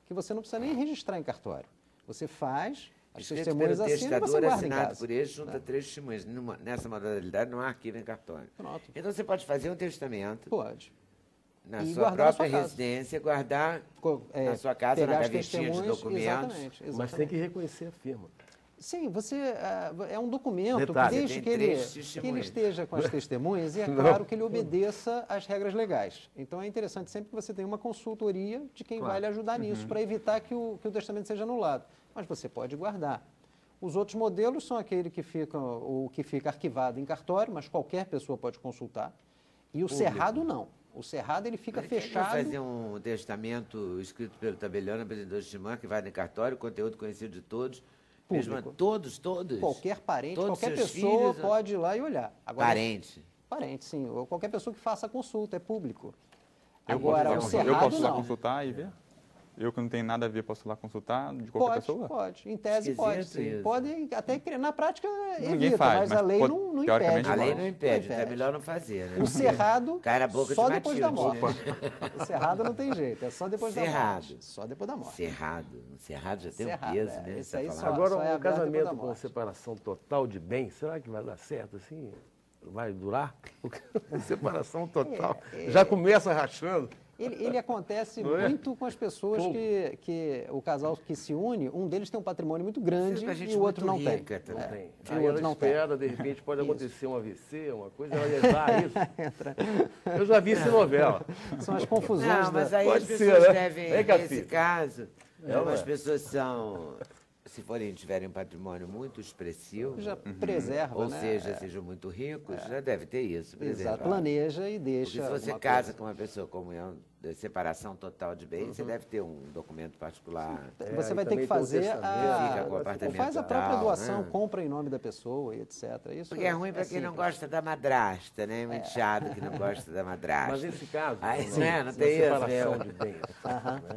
que você não precisa nem registrar em cartório. Você faz, as Escrito testemunhas pelo assinam e você testador, guarda em assinado casa. por ele, junta 3 testemunhas. Nessa modalidade não há arquivo em cartório. Pronto. Então você pode fazer um testamento Pode. na E sua guardar na própria sua casa. residência, guardar na sua casa, pegar na as gavetinha de testemunhas, documentos. exatamente. Mas tem que reconhecer a firma. Sim, você é um documento Detalhe, que desde tem que ele, 3 que ele testemunhas. esteja com as testemunhas e é Não. claro que ele obedeça às regras legais. Então é interessante sempre que você tenha uma consultoria de quem Claro. vai lhe ajudar nisso, para evitar que o testamento seja anulado. Mas você pode guardar. Os outros modelos são aquele que fica arquivado em cartório, mas qualquer pessoa pode consultar. E o cerrado não. O cerrado ele fica Mas quem fechado. vai fazer um testamento escrito pelo tabelião, apresentador de testemunha, que vai no cartório, conteúdo conhecido de todos, mesmo Público. todos. Qualquer parente, Todos qualquer seus pessoa filhos, pode ir lá e olhar. Agora, Parente. Parente, sim. Ou qualquer pessoa que faça a consulta, é público. Eu Agora, o posso, cerrado eu posso lá não. consultar e ver? Eu que não tenho nada a ver, posso lá consultar de qualquer pessoa? Pode. Em tese, Esquisito pode, sim. isso. Pode até, na prática, Ninguém evita, faz, mas a mas lei pode- não teoricamente impede. A lei pode. não impede, então é melhor não fazer, né? O cerrado, Cai na boca só de depois da Matilde, morte. O cerrado não tem jeito, é só depois da Cerrado. morte. Só depois da morte. Cerrado. Cerrado já tem Cerrado, um peso, é. né? Esse Tá aí falando. só- Agora, é um aberto depois da casamento com morte. separação total de bens, será que vai dar certo assim? Vai durar? Porque separação total. Já começa rachando. Ele acontece Não é? muito com as pessoas Pouco. que o casal que se une, um deles tem um patrimônio muito grande com a gente e o outro muito não rica tem. também. Não tem. E Aí o outro ela não tem. espera, de repente pode acontecer um AVC, uma coisa, ela lesar isso. Eu já vi essa novela. São as confusões Não, mas aí Pode as ser, pessoas né? devem, É, Cacique? nesse caso, É, algumas ué. pessoas são, se tiverem um patrimônio muito expressivo, já preserva, ou né? seja, sejam muito ricos, já deve ter isso, Exato, preservado. planeja e Porque deixa. se você alguma casa coisa. com uma pessoa comunhão de separação total de bens, você deve ter um documento particular. Você e vai ter também que tem o fazer testamento. Fica com o ou apartamento faz a própria tal, doação, né? compra em nome da pessoa e etc. Isso Porque é ruim para quem não simples. gosta da madrasta, né? É muito chato que não gosta da madrasta. Mas nesse caso, Aí, não, né, não na tem isso, separação meu. de bens, né?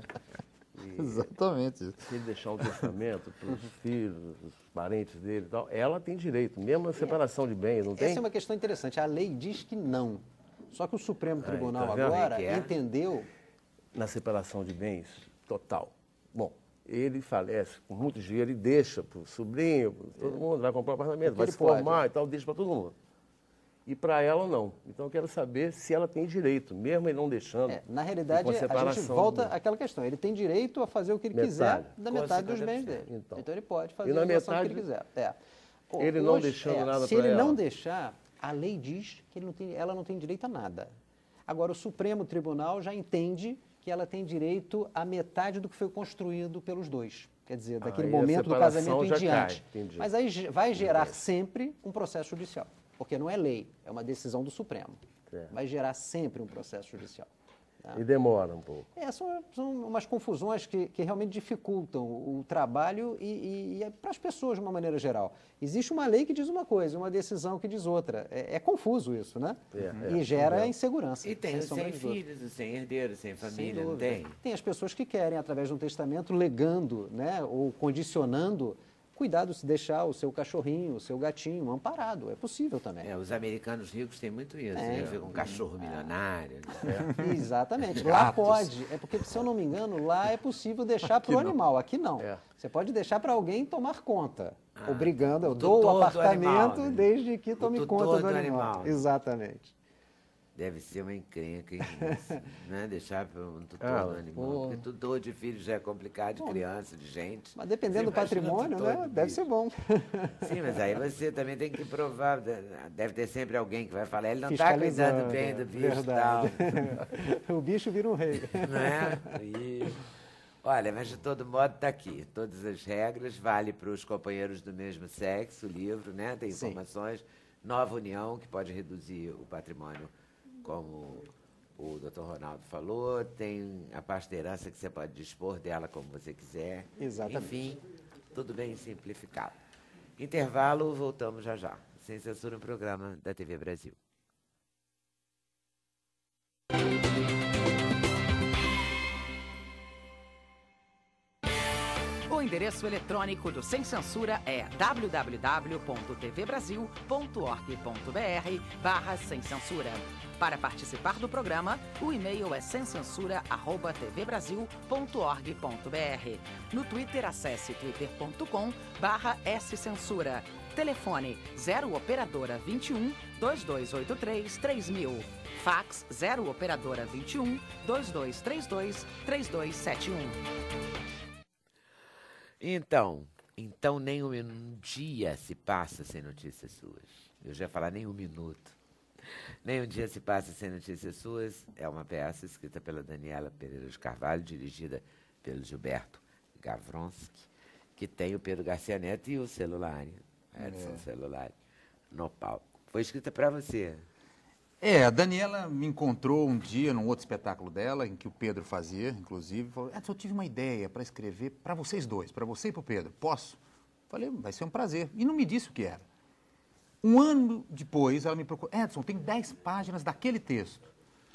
E Exatamente. se ele deixar um testamento para os filhos, os parentes dele e tal, ela tem direito, mesmo na separação de bens, não tem? Essa é uma questão interessante. A lei diz que não. Só que o Supremo Tribunal tá vendo? agora Que é? entendeu. Na separação de bens total. Bom, ele falece com muito dinheiro e deixa para o sobrinho, pra todo mundo, vai comprar um apartamento, Porque vai ele se pode. formar e tal, deixa para todo mundo. E para ela não. Então eu quero saber se ela tem direito, mesmo ele não deixando. Na e realidade, com a gente separação volta do- àquela questão. Ele tem direito a fazer o que ele Metade. quiser da Com metade dos 50%. bens dele. Então. Então ele pode fazer E na a doação que metade, ele quiser. ele não deixando nada Se pra ele ela. não deixar, a lei diz que ela não tem direito a nada. Agora, o Supremo Tribunal já entende que ela tem direito a metade do que foi construído pelos dois. Quer dizer, daquele Aí a momento do separação casamento em já diante. cai, entendi. Mas aí vai gerar sempre um processo judicial. Porque não é lei, é uma decisão do Supremo. Certo. Vai gerar sempre um processo judicial. Tá? E demora um pouco. São umas confusões que realmente dificultam o trabalho e para as pessoas de uma maneira geral. Existe uma lei que diz uma coisa, uma decisão que diz outra. É confuso isso, né? E gera insegurança. E tem sem os sombra sem de dúvida. filhos, os sem herdeiros, sem Sem família, não dúvida. tem? Tem as pessoas que querem, através de um testamento, legando, né, ou condicionando, cuidado se deixar o seu cachorrinho, o seu gatinho amparado. É possível também. É, os americanos ricos têm muito isso, né? Fica um cachorro milionário. Né? Exatamente. Lá pode. É porque, se eu não me engano, lá é possível deixar para o animal. Aqui não. É. Você pode deixar para alguém tomar conta. Obrigando, eu o dou o tutor do apartamento animal, né? desde que O tome tutor conta do do animal. animal. Exatamente. Deve ser uma encrenca, hein? Isso, né? Deixar para um tutor Ah, do animal. pô. Porque tutor de filho já é complicado, de criança, de gente. Mas dependendo do Você imagina patrimônio, tutor né, de deve bicho. ser bom. Sim, mas aí você também tem que provar. Deve ter sempre alguém que vai falar, ele não está cuidando Fiscalizando, bem do bicho e tal. verdade. O bicho vira um rei. Né? Olha, mas de todo modo está aqui. Todas as regras, vale para os companheiros do mesmo sexo, o livro, né? Tem Sim. informações. Nova união, que pode reduzir o patrimônio, como o Dr. Ronaldo falou. Tem a parte da herança que você pode dispor dela como você quiser. Exatamente. Enfim, tudo bem simplificado. Intervalo, voltamos já já. Sem censura, um programa da TV Brasil. O endereço eletrônico do Sem Censura é www.tvbrasil.org.br/sem censura. Para participar do programa, o e-mail é semcensura@tvbrasil.org.br. No Twitter, acesse twitter.com/scensura. Telefone 0 operadora 21 2283 3000. Fax 0 operadora 21 2232 3271. Então nem um dia se passa sem notícias suas. Eu já ia falar nem um minuto. Nem um dia se passa sem notícias suas. É uma peça escrita pela Daniela Pereira de Carvalho, dirigida pelo Gilberto Gavronski, que tem o Pedro Garcia Neto e o Celulari, Edson Celulari, no palco. Foi escrita para você. A Daniela me encontrou um dia num outro espetáculo dela, em que o Pedro fazia, inclusive, falou, Edson, eu tive uma ideia para escrever para vocês dois, para você e para o Pedro. Posso? Falei, vai ser um prazer. E não me disse o que era. Um ano depois, ela me procurou, Edson, tem 10 páginas daquele texto.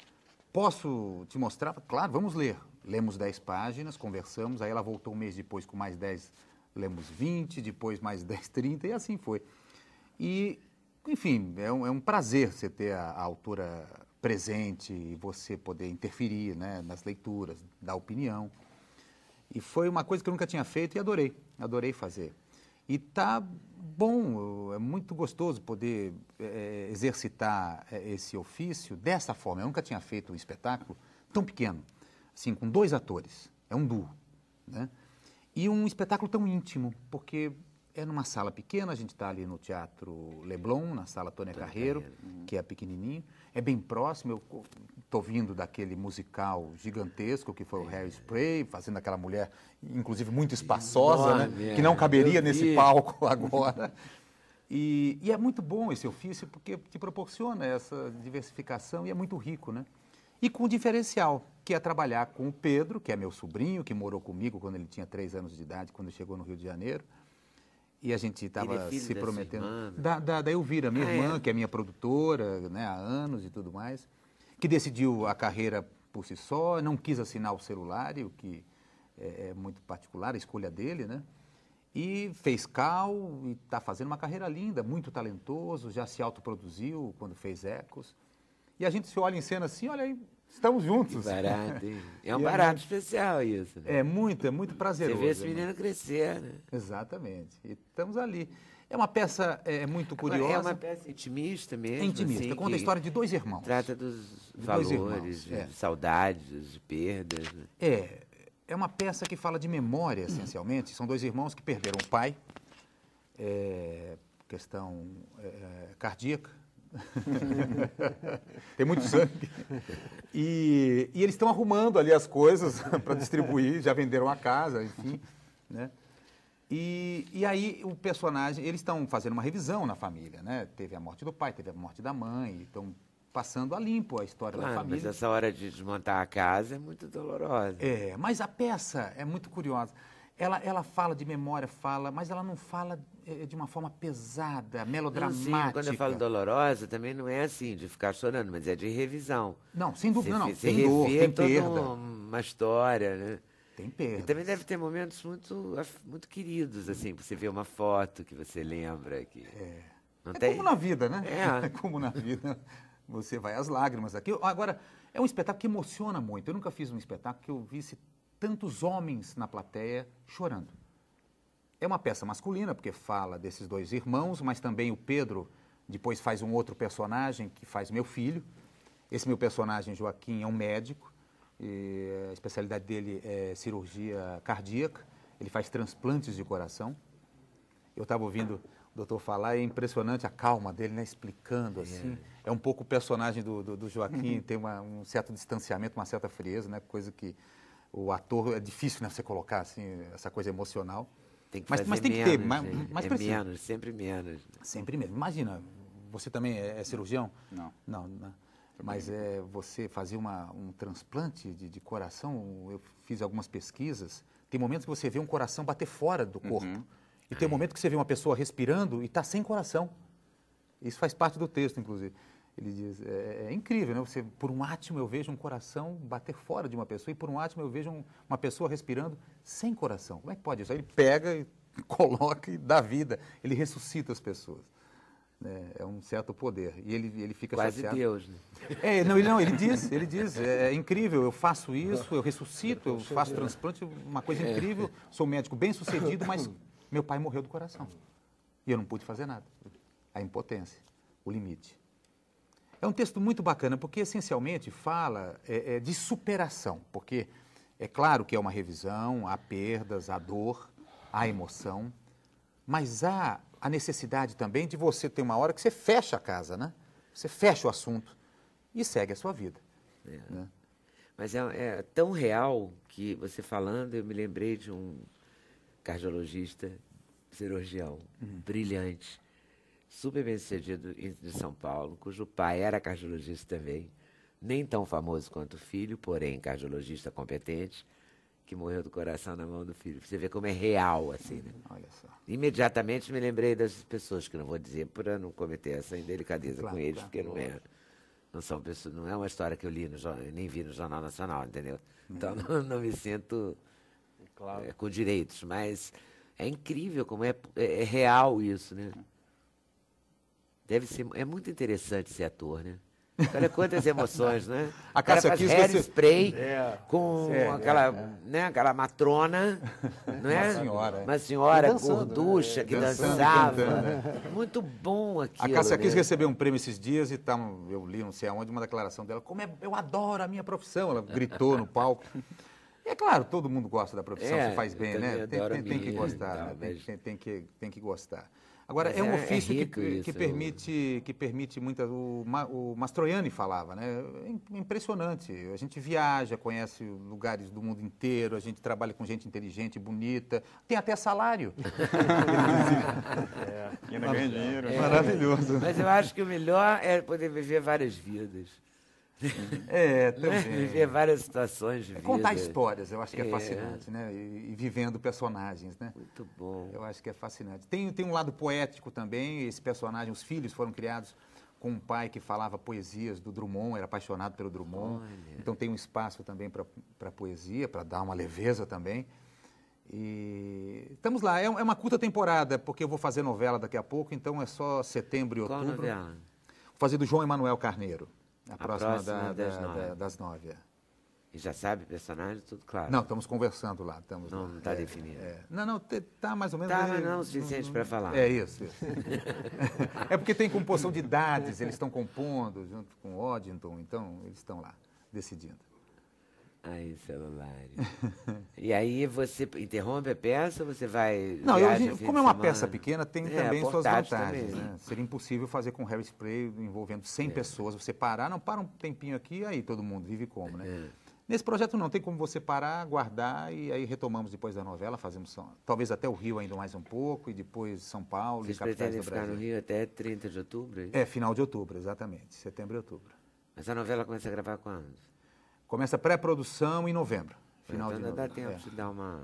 Posso te mostrar? Claro, vamos ler. Lemos 10 páginas, conversamos, aí ela voltou um mês depois com mais 10, lemos 20, depois mais 10, 30, e assim foi. E, enfim, é um prazer você ter a autora presente e você poder interferir, né, nas leituras, dar opinião. E foi uma coisa que eu nunca tinha feito e adorei fazer. E tá bom, é muito gostoso poder exercitar esse ofício dessa forma. Eu nunca tinha feito um espetáculo tão pequeno, assim, com 2 atores, é um duo, né? E um espetáculo tão íntimo, porque é numa sala pequena, a gente está ali no Teatro Leblon, na sala Tônia Carreiro, que é pequenininho, é bem próximo, eu estou vindo daquele musical gigantesco que foi o Hairspray, fazendo aquela mulher, inclusive, muito espaçosa, né? Que não caberia nesse palco agora. E é muito bom esse ofício, porque te proporciona essa diversificação e é muito rico, né? E com o diferencial, que é trabalhar com o Pedro, que é meu sobrinho, que morou comigo quando ele tinha 3 anos de idade, quando chegou no Rio de Janeiro. E a gente estava se prometendo. Da Elvira, minha irmã, que é minha produtora, né, há anos e tudo mais, que decidiu a carreira por si só, não quis assinar o Celulari, o que é muito particular, a escolha dele, né? E fez cal e está fazendo uma carreira linda, muito talentoso, já se autoproduziu quando fez Ecos. E a gente se olha em cena assim, olha aí, estamos juntos. Que barato, hein? É um barato especial isso. Né? É muito prazeroso. Você vê esse menino crescer, né? Exatamente. E estamos ali. É uma peça muito curiosa. Agora, é uma peça intimista mesmo. É intimista. Assim, conta a história de 2 irmãos. Trata dos valores, de saudades, de perdas. Né? É uma peça que fala de memória, essencialmente. São 2 irmãos que perderam o pai, questão cardíaca. Tem muito sangue. E eles estão arrumando ali as coisas para distribuir, já venderam a casa, enfim, né? E aí o personagem, eles estão fazendo uma revisão na família, né? Teve a morte do pai, teve a morte da mãe, estão passando a limpo a história da família. Mas essa hora de desmontar a casa é muito dolorosa. Mas a peça é muito curiosa. Ela fala de memória, mas ela não fala de uma forma pesada, melodramática. Não, sim, quando eu falo dolorosa, também não é assim, de ficar chorando, mas é de revisão. Não, sem dúvida, não. Tem dor, tem perda. Uma história, né? Tem perda. E também deve ter momentos muito queridos, assim, você vê uma foto que você lembra. Não tem? Como na vida, né? É como na vida. Você vai às lágrimas aqui. Agora, é um espetáculo que emociona muito. Eu nunca fiz um espetáculo que eu visse tantos homens na plateia chorando. É uma peça masculina, porque fala desses 2 irmãos, mas também o Pedro depois faz um outro personagem que faz meu filho. Esse meu personagem, Joaquim, é um médico, e a especialidade dele é cirurgia cardíaca, ele faz transplantes de coração. Eu estava ouvindo o doutor falar, é impressionante a calma dele, né, explicando assim. É um pouco o personagem do Joaquim, tem um certo distanciamento, uma certa frieza, né, coisa que o ator, é difícil, né, você colocar assim, essa coisa emocional. Tem que mas tem menos, que ter, mais precisa. Menos, sempre menos. Né? Sempre menos. Imagina, você também é cirurgião? Não. Mas você fazer um transplante de coração, eu fiz algumas pesquisas, tem momentos que você vê um coração bater fora do corpo. E tem um momento que você vê uma pessoa respirando e está sem coração. Isso faz parte do texto, inclusive. Ele diz, é incrível, né? Você, por um átimo eu vejo um coração bater fora de uma pessoa e por um átimo eu vejo uma pessoa respirando sem coração. Como é que pode isso? Aí ele pega e coloca e dá vida. Ele ressuscita as pessoas. É um certo poder. E ele fica Quase chateado. Deus, né? Ele diz, é incrível, eu faço isso, eu ressuscito, eu faço transplante, uma coisa incrível, sou médico bem sucedido, mas meu pai morreu do coração. E eu não pude fazer nada. A impotência, o limite. É um texto muito bacana, porque essencialmente fala de superação, porque é claro que é uma revisão, há perdas, há dor, há emoção, mas há a necessidade também de você ter uma hora que você fecha a casa, né? Você fecha o assunto e segue a sua vida. Né? Mas é tão real que você falando, eu me lembrei de um cardiologista, cirurgião, brilhante, super bem-sucedido de São Paulo, cujo pai era cardiologista também, nem tão famoso quanto o filho, porém cardiologista competente, que morreu do coração na mão do filho. Você vê como é real, assim, né? Olha só. Imediatamente me lembrei das pessoas, que não vou dizer para não cometer essa indelicadeza Claro, com eles, claro. porque não são pessoas, não é uma história que eu li nem vi no Jornal Nacional, entendeu? Então não me sinto com direitos, mas é incrível como é real isso, né? É muito interessante ser ator, né? Olha quantas emoções, né? A Cássia faz quis hairspray com aquela, né, aquela matrona, não é? Uma senhora. Uma senhora Dançando, gorducha que dançando e dançava. cantando, Muito bom aquilo, A Cássia quis né? receber um prêmio esses dias e eu li, não sei aonde, uma declaração dela, eu adoro a minha profissão, ela gritou no palco. E é claro, todo mundo gosta da profissão, se faz bem, eu né? também adoro a Tem que minha, gostar, tal, né? mas- Tem que gostar. Agora, Mas é um é ofício rico que isso, permite muitas... O Mastroianni falava, né? É impressionante. A gente viaja, conhece lugares do mundo inteiro, a gente trabalha com gente inteligente, bonita, tem até salário. E ainda ganha dinheiro. Maravilhoso. Mas eu acho que o melhor é poder viver várias vidas. Também. Viver várias situações de vida. Contar histórias, eu acho que é É. fascinante, né? E vivendo personagens, né? Muito bom. Eu acho que é fascinante. Tem um lado poético também, esse personagem, os filhos foram criados com um pai que falava poesias do Drummond, era apaixonado pelo Drummond. Então tem um espaço também para poesia, para dar uma leveza também. E estamos lá, é uma curta temporada, porque eu vou fazer novela daqui a pouco, então é só setembro e Qual outubro. novela? Vou fazer do João Emanuel Carneiro, a próxima próxima das 9. 9. E já sabe personagem, tudo claro. Não, estamos conversando lá. Não está definido. Não, está mais ou menos... Tá, mas não o suficiente para falar. É isso. É porque tem composição de idades, eles estão compondo junto com o Oddington, então eles estão lá, decidindo. Aí, celular. E aí você interrompe a peça ou você vai... Não, viaja fim como de é uma semana? peça pequena, tem também suas portátil vantagens. também. Né? Seria impossível fazer com hairspray envolvendo 100 pessoas, você parar, não para um tempinho aqui, aí todo mundo vive como, né? Nesse projeto não, tem como você parar, guardar e aí retomamos depois da novela, fazemos talvez até o Rio ainda mais um pouco e depois São Paulo Vocês e capitais pretendem do ficar Brasil. no Rio até 30 de outubro? isso? É, final de outubro, exatamente, setembro e outubro. Mas a novela começa a gravar quando? Começa a pré-produção em novembro, final Então de ainda novembro. dá tempo É. de dar uma...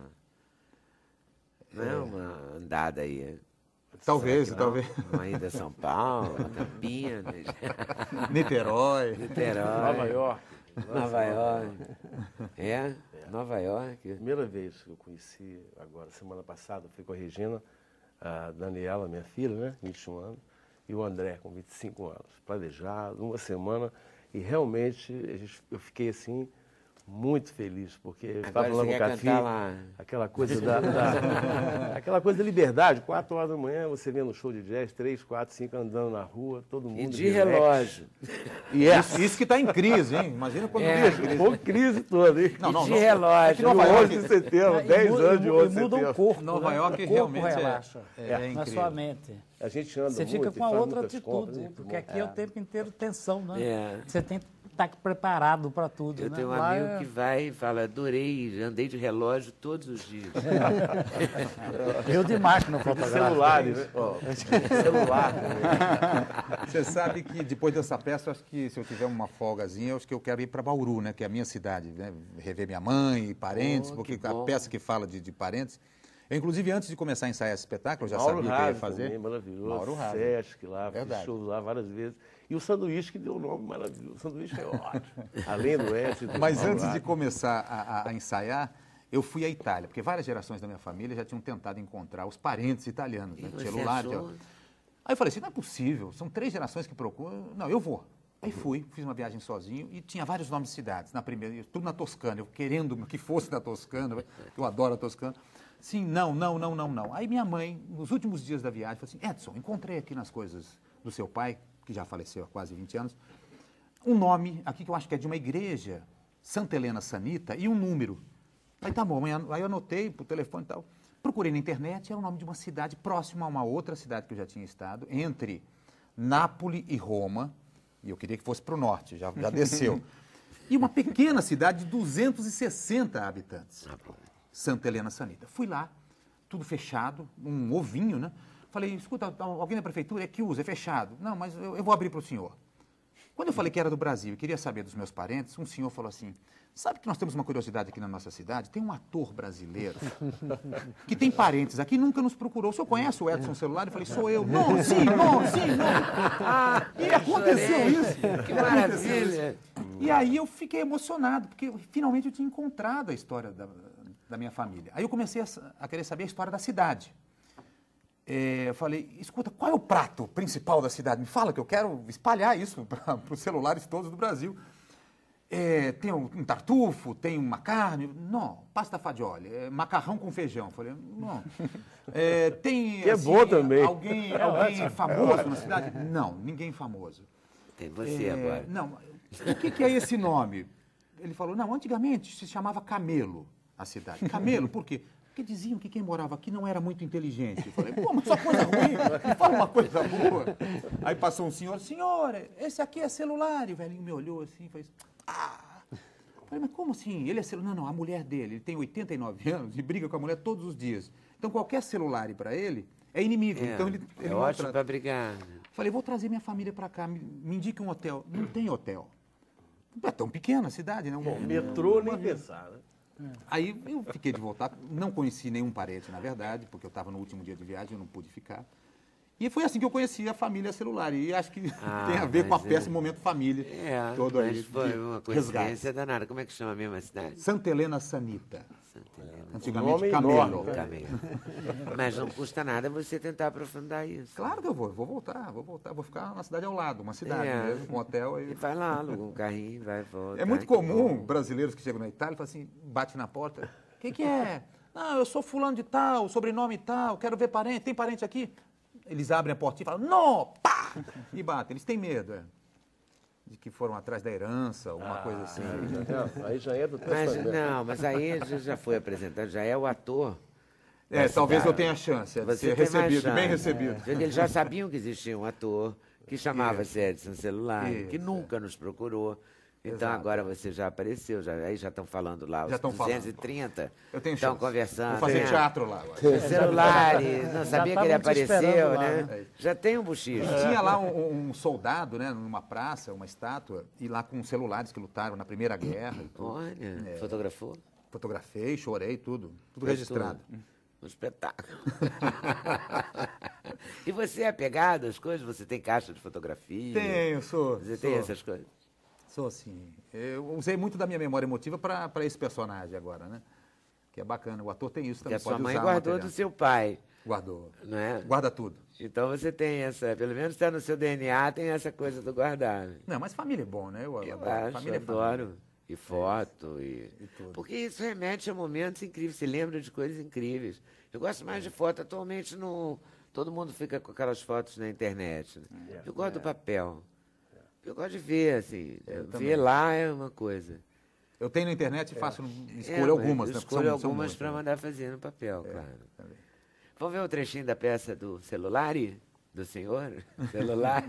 Não é uma andada aí. Talvez, Será que não? talvez. Uma ida a São Paulo, Campinas, Niterói. Niterói. Nova York. Nova York. É? Nova York. Primeira vez que eu conheci, agora, semana passada, fui com a Regina, a Daniela, minha filha, né, 21 anos, e o André, com 25 anos. Planejado, uma semana, e realmente eu fiquei assim, muito feliz, porque eu estava Agora lá você no quer café, cantar lá. aquela coisa aquela coisa da liberdade, 4 horas da manhã, você vendo um show de jazz, 3, 4, 5 andando na rua, todo mundo E de relax. relógio. Isso que está em crise, hein? Imagina quando Foi crise toda, hein? Não, E de não. relógio. Nova De York- 11 de setembro, E 10 muda- anos de 11 de e muda setembro. o corpo, Nova né? York O corpo realmente relaxa. é Na incrível. sua mente. A gente anda Você muito, fica com a faz outra muitas compras, atitude, muito porque bom. aqui é o tempo inteiro tensão, né? É. Você tem que estar preparado para tudo, Eu né? tenho um Lá amigo é- que vai e fala, adorei, andei de relógio todos os dias. Eu de máquina fotográfica. Celulares, né? Ó, celular. Você sabe que depois dessa peça, acho que se eu tiver uma folgazinha, acho que eu quero ir para Bauru, né? Que é a minha cidade, né? Rever minha mãe e parentes, Oh, porque que a bom. peça que fala de parentes. Eu, inclusive, antes de começar a ensaiar esse espetáculo, eu já Mauro sabia que eu ia Razzi fazer. também, maravilhoso. Mauro Razzi. Sesc lá, Verdade. fiz shows lá várias vezes. E o sanduíche que deu o nome maravilhoso. O sanduíche é ótimo. Além do S. Mas antes de começar a ensaiar, eu fui à Itália, porque várias gerações da minha família já tinham tentado encontrar os parentes italianos, né? você Celular. achou? Aí eu falei assim, não é possível, são 3 gerações que procuram. Não, eu vou. Aí fui, fiz uma viagem sozinho e tinha vários nomes de cidades. Na primeira, tudo na Toscana, eu querendo que fosse da Toscana, eu adoro a Toscana. Sim, não. Aí minha mãe, nos últimos dias da viagem, falou assim, Edson, encontrei aqui nas coisas do seu pai, que já faleceu há quase 20 anos, um nome aqui que eu acho que é de uma igreja, Santa Helena Sanita, e um número. Aí tá bom, aí eu anotei pro telefone e tal. Procurei na internet, era o nome de uma cidade próxima a uma outra cidade que eu já tinha estado, entre Nápoles e Roma, e eu queria que fosse para o norte, já desceu. E uma pequena cidade de 260 habitantes, Santa Helena Sanita. Fui lá, tudo fechado, um ovinho, né? Falei, escuta, alguém da prefeitura? É que usa, é fechado. Não, mas eu vou abrir para o senhor. Quando eu falei que era do Brasil e queria saber dos meus parentes, um senhor falou assim, sabe que nós temos uma curiosidade aqui na nossa cidade? Tem um ator brasileiro que tem parentes aqui, nunca nos procurou. O senhor conhece o Edson Celular? Eu falei, sou eu. Não, sim, não. E aconteceu isso. Que maravilha! E aí eu fiquei emocionado, porque finalmente eu tinha encontrado a história da minha família. Aí eu comecei a querer saber a história da cidade. Eu falei, escuta, qual é o prato principal da cidade? Me fala que eu quero espalhar isso para os celulares todos do Brasil. Tem um tartufo, tem uma carne? Não, pasta fagioli, macarrão com feijão. Falei, não. Tem, que é assim, bom também. Alguém famoso na cidade? Não, ninguém famoso. Tem você agora. Não, o que é esse nome? Ele falou, não, antigamente se chamava Camelo a cidade. Camelo, por quê? Porque diziam que quem morava aqui não era muito inteligente. Eu falei, pô, mas só coisa ruim, me fala uma coisa boa. Aí passou um senhor, esse aqui é celular. E o velhinho me olhou assim e fez, Eu falei, mas como assim? Ele é celular? Não, a mulher dele, ele tem 89 anos e briga com a mulher todos os dias. Então qualquer celular para ele é inimigo. Então ele ótimo maltrata. para brigar. Falei, vou trazer minha família para cá, me indique um hotel. Não tem hotel. É tão pequena a cidade, né? Bom, metrô nem pensar, né? Aí eu fiquei de voltar, não conheci nenhum parente, na verdade, porque eu estava no último dia de viagem, eu não pude ficar. E foi assim que eu conheci a família celular. E acho que tem a ver com a peça Momento Família. Todo mas aí, foi uma coincidência danada. Como é que chama a mesma cidade? Santa Helena Sanita. Santa Helena. Antigamente nome Camelo. enorme, Mas não custa nada você tentar aprofundar isso. Claro que eu vou voltar. Vou ficar na cidade ao lado, uma cidade mesmo, com um hotel. E vai lá, aluga um carrinho, vai e volta. É muito comum brasileiros que chegam na Itália e falam assim, bate na porta, o que é? Não, eu sou fulano de tal, sobrenome tal, quero ver parente, tem parente aqui? Eles abrem a portinha e falam, não, pá! E batem, eles têm medo, de que foram atrás da herança, alguma coisa assim. Aí já é do Mas testamento. não, mas aí já foi apresentado, já é o ator. Talvez cidade. eu tenha a chance de Você ser tem mais recebido, chance. bem recebido. Eles já sabiam que existia um ator que chamava-se Edson Celular, que Isso, nunca nos procurou. Então Exato. agora você já apareceu, aí já estão falando lá, os Já estão falando. 230 Eu tenho estão chance. conversando. Vou fazer né? teatro lá agora. Celular, não sabia que ele estavam te apareceu, esperando lá, né? Já tem um bochicho. Tinha lá um soldado, né, numa praça, uma estátua, e lá com celulares que lutaram na Primeira Guerra. E tudo. Olha, fotografou? Fotografei, chorei, tudo Fez registrado. tudo. Um espetáculo. E você é apegado às coisas? Você tem caixa de fotografia? Tenho, sou. Você tem essas coisas? Sou assim. Eu usei muito da minha memória emotiva para esse personagem agora, né? Que é bacana. O ator tem isso Que também. a sua pode mãe usar o guardou material. do seu pai, Guardou. não é? Guarda tudo. Então você tem essa, pelo menos está no seu DNA, tem essa coisa do guardar. Não, mas família é bom, né? Eu adoro. acho, Família é adoro. família. E foto, e tudo. porque isso remete a momentos incríveis, se lembra de coisas incríveis. Eu gosto mais de foto, atualmente não, todo mundo fica com aquelas fotos na internet. Né? Eu gosto do papel. Eu gosto de ver, assim, ver lá é uma coisa. Eu tenho na internet e faço, Mas escolho algumas. eu né? escolho São algumas muitas, para né? mandar fazer no papel, claro. Também. Vamos ver um trechinho da peça do celular do senhor? Celular?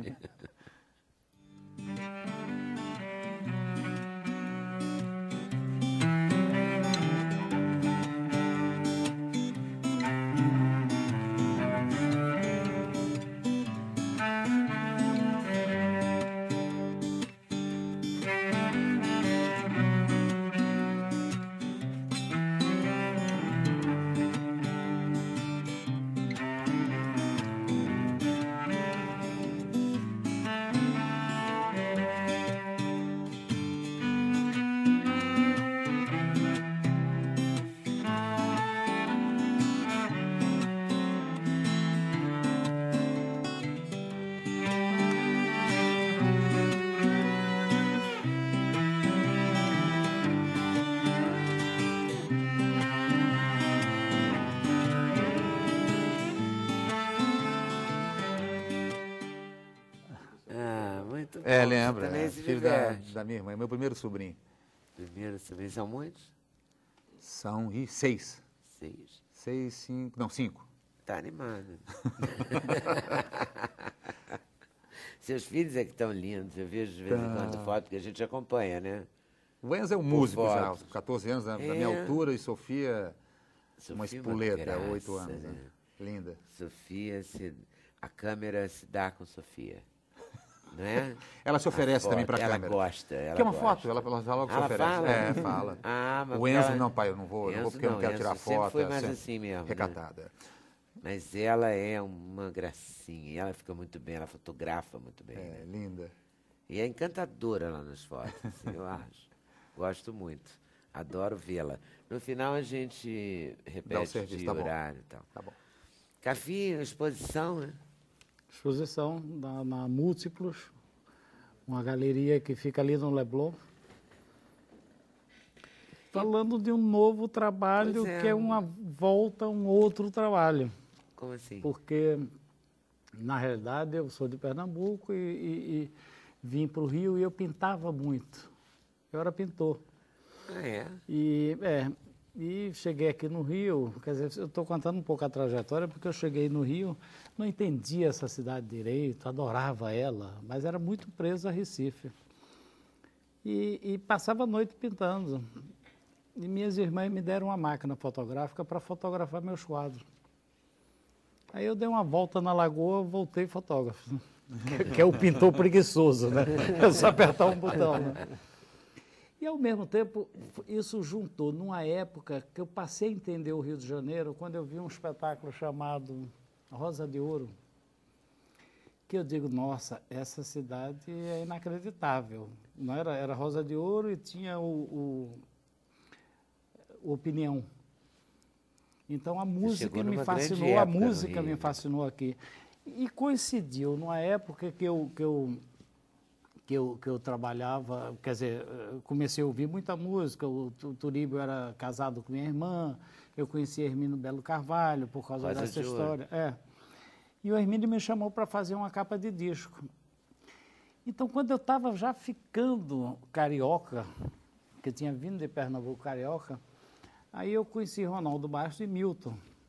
muito bom. lembra. Também se Filho diverte. da minha irmã, meu primeiro sobrinho. Primeiro, também são muitos? São 6. 6. 6, 5, não, 5. Tá animado. Seus filhos é que estão lindos. Eu vejo de vez em quando foto que a gente acompanha, né? O Enzo é um músico já, aos fotos. 14 anos, da minha altura, e Sofia, uma Sofia, espoleta, graça, 8 anos. Né? né? Linda. Sofia, a câmera se dá com Sofia. Não é? Ela se oferece também para a câmera. Ela gosta. Ela Quer uma gosta. foto? Ela logo se Ela oferece. fala? Fala. Mas O Enzo, ela... não, pai, eu não vou porque eu não quero Enzo tirar sempre foto. foi mais sempre assim mesmo, né? recatada. Mas ela é uma gracinha. E ela fica muito bem, ela fotografa muito bem. Né? Linda. E é encantadora lá nas fotos, assim, eu acho. Gosto muito. Adoro vê-la. No final a gente repete serviço, de tá bom. horário e tal. Tá bom. Café, exposição, né? Exposição na Múltiplos, uma galeria que fica ali no Leblon. Falando de um novo trabalho Pois é. que é uma volta a um outro trabalho. Como assim? Porque, na realidade, eu sou de Pernambuco e vim para o Rio e eu pintava muito. Eu era pintor. Ah, é? E cheguei aqui no Rio, quer dizer, eu estou contando um pouco a trajetória, porque eu cheguei no Rio, não entendia essa cidade direito, adorava ela, mas era muito preso a Recife. E passava a noite pintando. E minhas irmãs me deram uma máquina fotográfica para fotografar meus quadros. Aí eu dei uma volta na lagoa, voltei fotógrafo, que é o pintor preguiçoso, né? É só apertar um botão, né? E, ao mesmo tempo, isso juntou numa época que eu passei a entender o Rio de Janeiro, quando eu vi um espetáculo chamado Rosa de Ouro, que eu digo, nossa, essa cidade é inacreditável. Não era Rosa de Ouro e tinha o Opinião. Então, a música me fascinou, a música me fascinou aqui. E coincidiu numa época que eu trabalhava, quer dizer, comecei a ouvir muita música, o Turíbio era casado com minha irmã, eu conheci Hermínio Belo Carvalho por causa dessa história. E o Hermínio me chamou para fazer uma capa de disco. Então, quando eu estava já ficando carioca, que eu tinha vindo de Pernambuco carioca, aí eu conheci Ronaldo Bastos e Milton.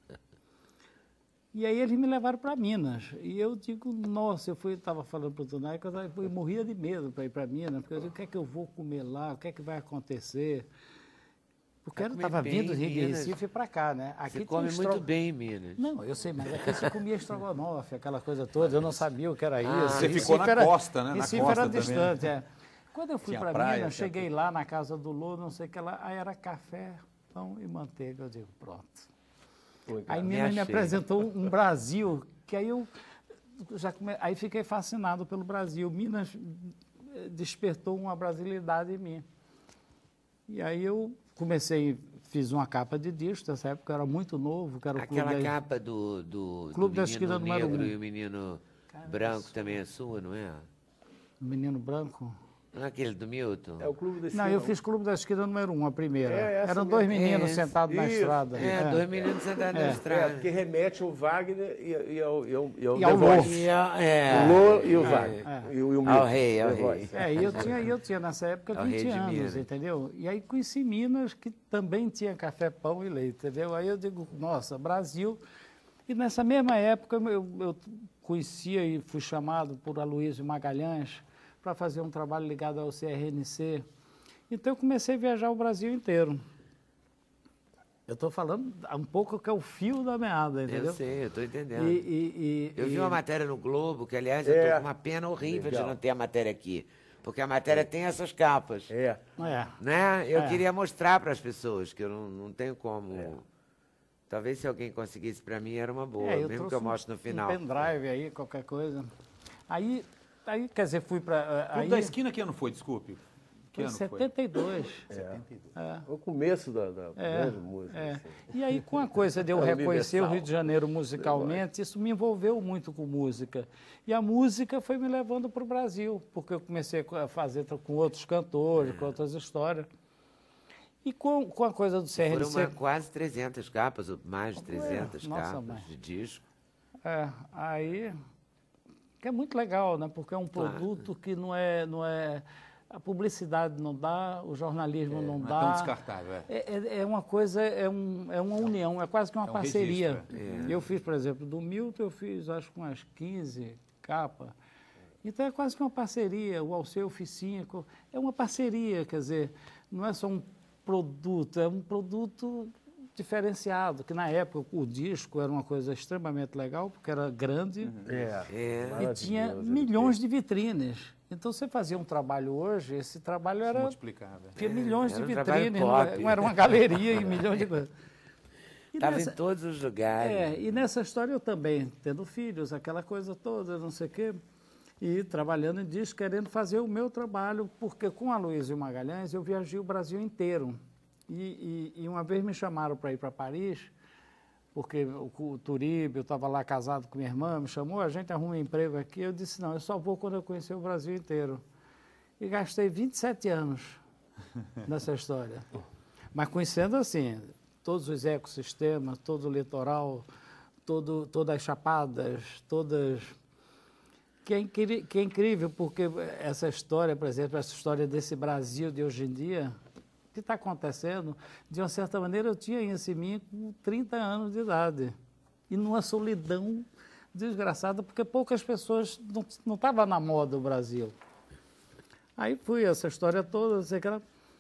E aí eles me levaram para Minas. E eu digo, nossa, eu estava falando para o Tunay que eu morria de medo para ir para Minas, porque eu digo, o que é que eu vou comer lá, o que é que vai acontecer? Porque eu estava vindo de Recife para cá, né? Aqui você come muito bem em Minas. Não, eu sei, mas aqui você comia estrogonofe, aquela coisa toda, eu não sabia o que era isso. Você ficou na costa, né? Recife na costa era também. distante, Quando eu fui Tinha para praia, Minas, cheguei lá na casa do Lô, não sei o que lá, aí era café, pão e manteiga. Eu digo, pronto. Aí Minas me apresentou um Brasil, que aí eu aí fiquei fascinado pelo Brasil. Minas despertou uma brasilidade em mim. E aí eu fiz uma capa de disco, nessa época eu era muito novo. Que era o Aquela capa do Clube da Esquina número 1. E o menino branco também é sua, não é? O menino branco? Não é aquele do Milton? É o Clube da Esquina. Não, eu fiz Clube da Esquina número 1, a primeira. Eram dois meninos sentados na estrada. Dois meninos sentados na estrada. Porque remete ao Wagner e ao ao Lô. O Lô e o Wagner. E o Milton. Ao rei. E eu tinha nessa época 20 anos, Minas. entendeu? E aí conheci Minas, que também tinha café, pão e leite, entendeu? Aí eu digo, nossa, Brasil. E nessa mesma época eu conhecia e fui chamado por Aloysio Magalhães para fazer um trabalho ligado ao CRNC. Então, eu comecei a viajar o Brasil inteiro. Eu estou falando um pouco que é o fio da meada, entendeu? Eu sei, eu estou entendendo. Eu vi uma matéria no Globo, que, aliás, eu estou com uma pena horrível de não ter a matéria aqui. Porque a matéria tem essas capas. Né? Eu queria mostrar para as pessoas, que eu não tenho como... Talvez se alguém conseguisse para mim, era uma boa, mesmo que eu mostre no final. Um pendrive aí, qualquer coisa. Aí, quer dizer, fui para... Clube da Esquina, que ano foi, desculpe? Que ano 72. O começo da grande música. Assim. E aí, com a coisa de eu reconhecer o Rio de Janeiro musicalmente, isso me envolveu muito com música. E a música foi me levando para o Brasil, porque eu comecei a fazer com outros cantores, com outras histórias. E com a coisa do CRNC... Foram quase 300 capas, ou mais de 300 capas de disco. Aí... que é muito legal, né? Porque é um produto que não é a publicidade não dá, o jornalismo não dá. Não é tão descartável, É uma coisa, é uma união, é quase que uma parceria. registro, Eu fiz, por exemplo, do Milton, eu fiz acho que umas 15 capas. Então é quase que uma parceria, o Alceu Oficina, é uma parceria, quer dizer, não é só um produto, é um produto diferenciado, que na época o disco era uma coisa extremamente legal, porque era grande e tinha milhões de vitrines. Então você fazia um trabalho hoje, esse trabalho era... multiplicava. Tinha milhões de era um vitrines, trabalho não era uma galeria e milhões de coisas. Estava em todos os lugares. E nessa história eu também, tendo filhos, aquela coisa toda, não sei o quê, e trabalhando em disco, querendo fazer o meu trabalho, porque com a Aloysio Magalhães eu viajei o Brasil inteiro. E uma vez me chamaram para ir para Paris, porque o Turíbio estava lá casado com minha irmã, me chamou, a gente arruma um emprego aqui. Eu disse, não, eu só vou quando eu conhecer o Brasil inteiro. E gastei 27 anos nessa história. Mas conhecendo, assim, todos os ecossistemas, todo o litoral, todas as chapadas, todas... Que é incrível, porque essa história, por exemplo, essa história desse Brasil de hoje em dia, que está acontecendo, de uma certa maneira eu tinha isso em mim com 30 anos de idade. E numa solidão desgraçada, porque poucas pessoas não estavam na moda o Brasil. Aí fui essa história toda, sei que ela...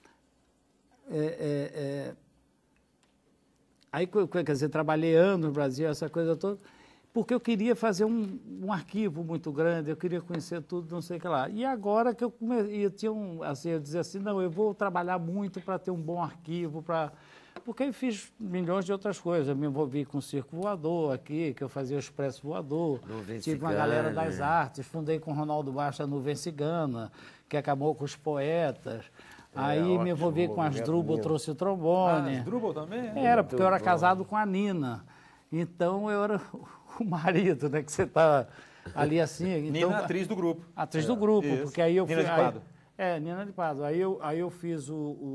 Aí, quer dizer, trabalhei anos no Brasil, essa coisa toda, porque eu queria fazer um arquivo muito grande, eu queria conhecer tudo, não sei o que lá. E agora que eu comecei, eu dizia assim, não, eu vou trabalhar muito para ter um bom arquivo, porque eu fiz milhões de outras coisas. Eu me envolvi com o Circo Voador aqui, que eu fazia o Expresso Voador, tive uma galera das artes, fundei com o Ronaldo Baixa a Nuvem Cigana, que acabou com os poetas. Aí me envolvi com as Drubal, trouxe o trombone. As Drubal também? Era, porque eu era casado com a Nina. Então eu era o marido, né? Que você está ali assim. Então, Nina, atriz do grupo. Atriz do grupo, Isso. porque aí eu Nina de Pado. Nina de Pado. Aí eu fiz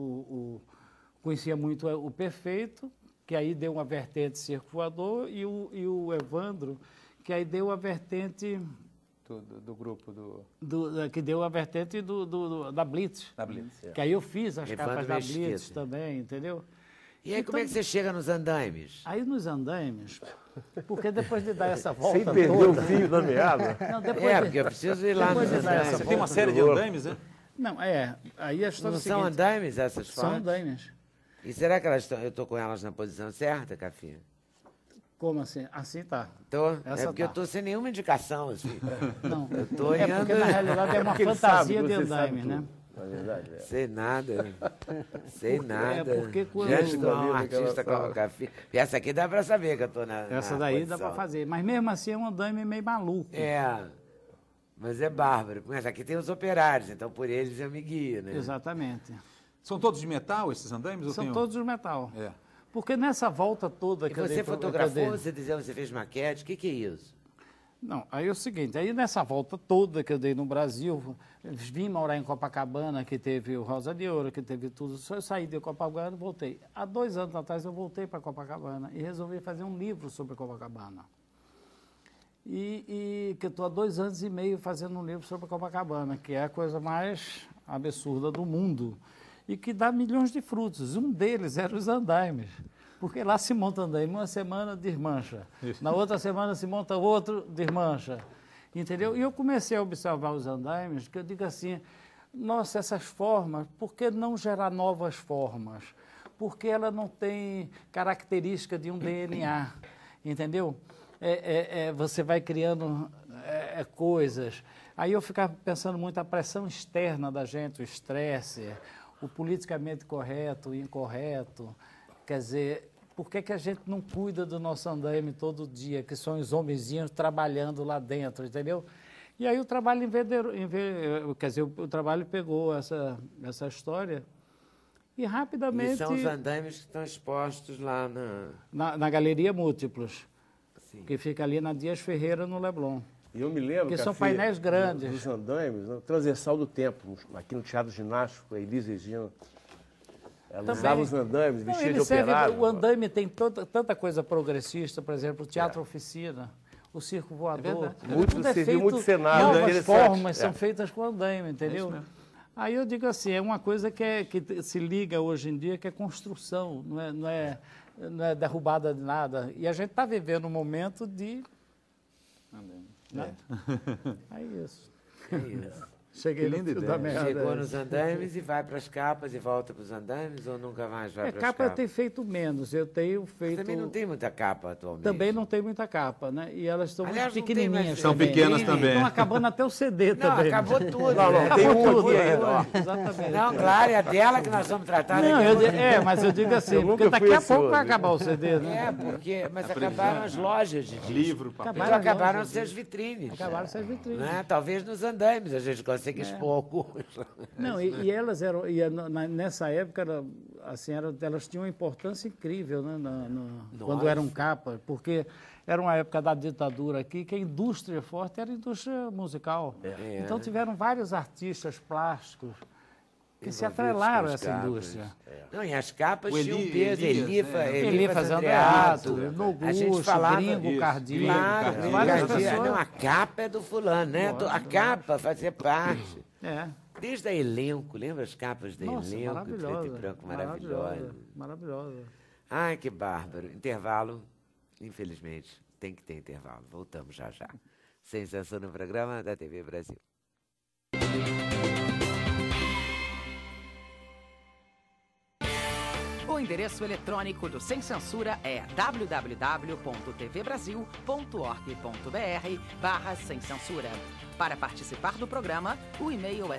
conhecia muito o Perfeito, que aí deu uma vertente Circo Voador, e o Evandro, que aí deu a vertente... Do grupo que deu a vertente da Blitz. da Blitz. Que aí eu fiz as Evandro capas da Mesquita. Blitz também, entendeu? E aí, como é que você chega nos andaimes? Aí nos andaimes, porque depois de dar essa volta Sem perder o toda... fio da meada. Não, depois Porque eu preciso ir lá depois nos de dar essa andaimes. Você tem uma volta série de andaimes, né? Não, aí a história Não é a são seguinte, andaimes essas fotos? são andaimes. E será que elas eu estou com elas na posição certa, Cafinha? Como assim? Assim tá. Tô. Essa É porque eu tá. estou sem nenhuma indicação, assim. Não, Eu tô é porque na realidade é uma Porque ele fantasia sabe, de você sabe andaime, né? tudo. Na verdade, Sei nada. Sei nada. porque quando- Já estou um Daquela artista com sala. a Cafinha. E essa aqui dá para saber que eu estou na Essa na daí dá posição. para fazer. Mas mesmo assim é um andaime meio maluco. É. Mas é bárbaro. Mas aqui tem os operários, então por eles eu me guio, né? Exatamente. São todos de metal, esses andaimes? ou São tem um? todos de metal. É. Porque nessa volta toda E que eu dei você pro- que eu fotografou, dei- você dizia, você fez maquete, o que é isso? Não, aí é o seguinte, aí nessa volta toda que eu dei no Brasil, vim morar em Copacabana, que teve o Rosa de Ouro, que teve tudo, só eu saí de Copacabana e voltei. Há 2 anos atrás eu voltei para Copacabana e resolvi fazer um livro sobre Copacabana. E que eu estou há 2 anos e meio fazendo um livro sobre Copacabana, que é a coisa mais absurda do mundo e que dá milhões de frutos. Um deles era os andaimes. Porque lá se monta andaime, uma semana desmancha, na outra semana se monta outro, desmancha, entendeu? E eu comecei a observar os andaimes, que eu digo assim, nossa, essas formas, por que não gerar novas formas? Porque ela não tem característica de um DNA, entendeu? Você vai criando coisas. Aí eu ficava pensando muito a pressão externa da gente, o estresse, o politicamente correto, o incorreto. Quer dizer, por que a gente não cuida do nosso andaime todo dia, que são os homenzinhos trabalhando lá dentro, entendeu? E aí o trabalho quer dizer, o trabalho pegou essa história e rapidamente... E são os andaimes que estão expostos lá na Galeria Múltiplos, Sim. que fica ali na Dias Ferreira, no Leblon. E eu me lembro, Porque são Café, painéis grandes. Dos andaimes, no Transversal do Tempo, aqui no Teatro Ginástico, a Elisa Regina. Ela Também. usava os andaimes, Não, vestia ele de serve, operário. o andaime tem tanta coisa progressista, por exemplo, o Teatro Oficina. o circo voador. Muito, Tudo você viu feito, muito cenário, novas interessante. formas são feitas com andaime, entendeu? Aí eu digo assim, é uma coisa que se liga hoje em dia, que é construção, não é derrubada de nada. E a gente está vivendo um momento de... Né? É isso. É isso. Cheguei Que linda no fio ideia. da meada. Chegou nos andaimes e vai para as capas e volta para os andaimes ou nunca mais vai para as Capa eu capas? tenho feito menos, eu tenho feito... Também não tem muita capa atualmente. Também não tem muita capa, né? E elas estão Aliás, muito não tem mais- pequenininhas São também. pequenas também. Estão acabando até o CD Não, também. acabou tudo. Não, né? tem Acabou um tudo, aqui né? ainda, ó. Exatamente. Não, claro, é dela que nós vamos tratar Não, daqui. mas eu digo assim, Eu porque nunca daqui fui a pouco ansioso. vai acabar o CD, né? É, porque... Mas acabaram as lojas de disco. Livro, papel. Então acabaram-se as vitrines. Acabaram essas vitrines. Né? Talvez nos andaimes a gente consiga expor alguns. Não, e elas eram, nessa época, elas tinham uma importância incrível, né, quando eram capas, porque era uma época da ditadura aqui, que a indústria forte era a indústria musical. Então tiveram vários artistas plásticos que se atrelaram a essa indústria. Não, e as capas O tinham Eli- peso. Elias, né? Elifas Andreato. Noguchi, A gente falava... Gringo, Isso, Cardi. Claro, Gringo, várias Cardi. pessoas. não, a capa é do fulano, né? A capa fazia parte. É. Desde a elenco, lembra as capas da Nossa, elenco? maravilhosa. Preto e branco, maravilhosa. Maravilhosa. Ai, que bárbaro. Intervalo, infelizmente, tem que ter intervalo. Voltamos já já. Sem Censura no programa da TV Brasil. O endereço eletrônico do Sem Censura é www.tvbrasil.org.br/sem censura. Para participar do programa, o e-mail é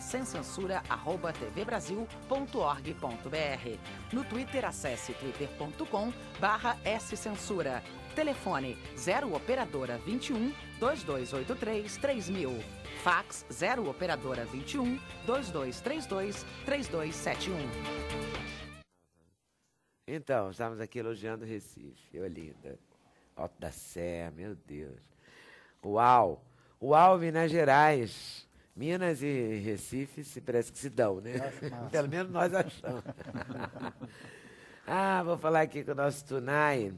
semcensura@tvbrasil.org.br. No Twitter, acesse twitter.com/scensura. Telefone 0 operadora 21 2283 3000. Fax 0 operadora 21 2232 3271. Então, estamos aqui elogiando Recife. Olinda, Alto da Serra, meu Deus. Uau! Uau, Minas Gerais. Minas e Recife parece que se dão, né? Pelo menos nós achamos. Vou falar aqui com o nosso Tunai.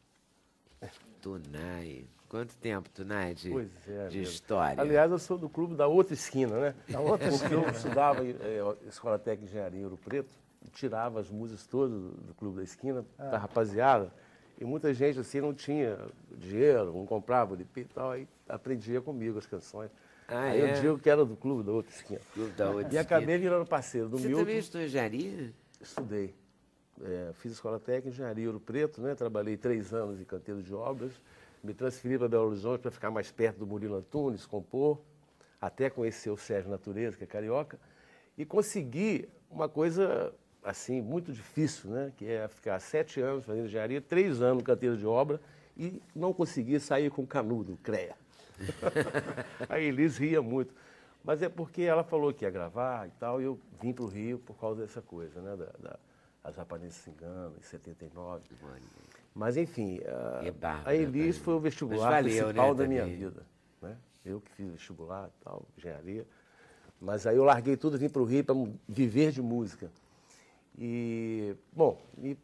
Tunai. Quanto tempo, Tunai, de amigo. história? Aliás, eu sou do clube da outra esquina, né? Porque eu estudava em Escola Técnica de Engenharia em Ouro Preto, e tirava as músicas todas do clube da esquina, da rapaziada, e muita gente assim não tinha dinheiro, não comprava o LP e tal, aí aprendia comigo as canções. Aí eu digo que era do clube da outra esquina. Clube da outra E esquina. acabei virando parceiro do Você Milton. também estudou engenharia? Estudei. Fiz Escola Técnica de Engenharia em Ouro Preto, né? Trabalhei 3 anos em canteiro de obras, me transferi para Belo Horizonte para ficar mais perto do Murilo Antunes, compor, até conhecer o Sérgio Natureza, que é carioca, e consegui uma coisa assim muito difícil, né? Que é ficar 7 anos fazendo engenharia, 3 anos no canteiro de obra e não conseguir sair com canudo, CREA. A Elis ria muito. Mas é porque ela falou que ia gravar e tal, e eu vim para o Rio por causa dessa coisa, né? As Japoneses Se Enganam, em 79. Mas, enfim, a Elis foi o vestibular principal da minha vida. Né? Eu que fiz vestibular e tal, engenharia. Mas aí eu larguei tudo e vim para o Rio para viver de música. E, bom,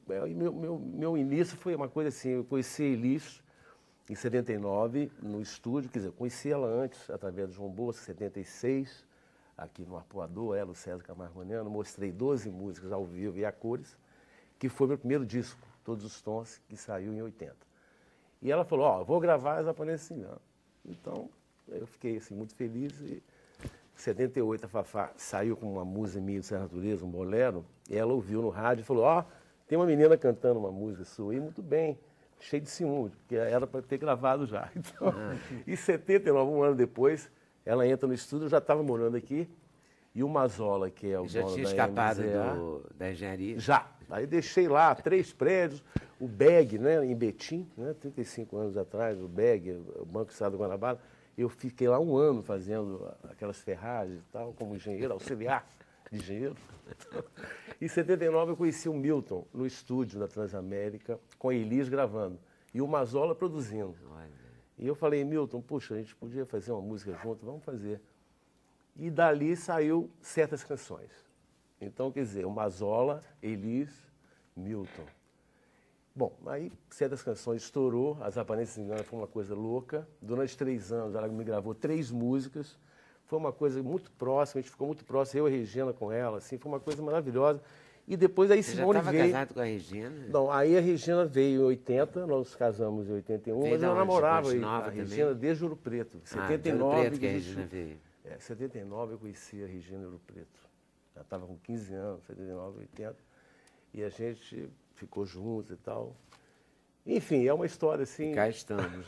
meu início foi uma coisa assim, eu conheci a Elis em 79, no estúdio, quer dizer, eu conheci ela antes, através do João Bolsa, em 76, aqui no Arpoador, ela, o César Camargo Mariano, mostrei 12 músicas ao vivo e a cores, que foi meu primeiro disco, Todos os Tons, que saiu em 80. E ela falou, vou gravar as Japoneses Se Enganam. Então, eu fiquei assim, muito feliz e... Em 78, a Fafá saiu com uma música minha do Serra Natureza, um bolero, e ela ouviu no rádio e falou, tem uma menina cantando uma música sua, e muito bem, cheio de ciúme, porque era para ter gravado já. Então, em 79, um ano depois, ela entra no estúdio, eu já estava morando aqui, e o Mazola, que é o Já dono tinha da escapado MZA, da engenharia? Já. Aí deixei lá 3 prédios, o BEG, né, em Betim, né, 35 anos atrás, o BEG, o Banco do Estado do Guanabara. Eu fiquei lá 1 ano fazendo aquelas ferragens e tal, como engenheiro, auxiliar de engenheiro. Em 79 eu conheci o Milton no estúdio da Transamérica, com a Elis gravando, e o Mazola produzindo. E eu falei, Milton, puxa, a gente podia fazer uma música junto, vamos fazer. E dali saiu certas canções. Então, quer dizer, o Mazola, Elis, Milton. Bom, aí certas canções estourou, As Aparências Enganam foi uma coisa louca. Durante 3 anos ela me gravou 3 músicas. Foi uma coisa muito próxima, a gente ficou muito próximo, eu e a Regina com ela, assim, foi uma coisa maravilhosa. E depois aí Você Simone já estava veio. casado com a Regina? Não, aí a Regina veio em 80, nós nos casamos em 81, Veio mas de eu onde? namorava Ponte a Nova Regina também? desde Ouro Preto. De Ouro 79 Preto que a existe- Regina veio. 79 eu conheci a Regina em Ouro Preto. Ela estava com 15 anos, 79, 80. E a gente ficou juntos e tal. Enfim, é uma história assim. Cá estamos.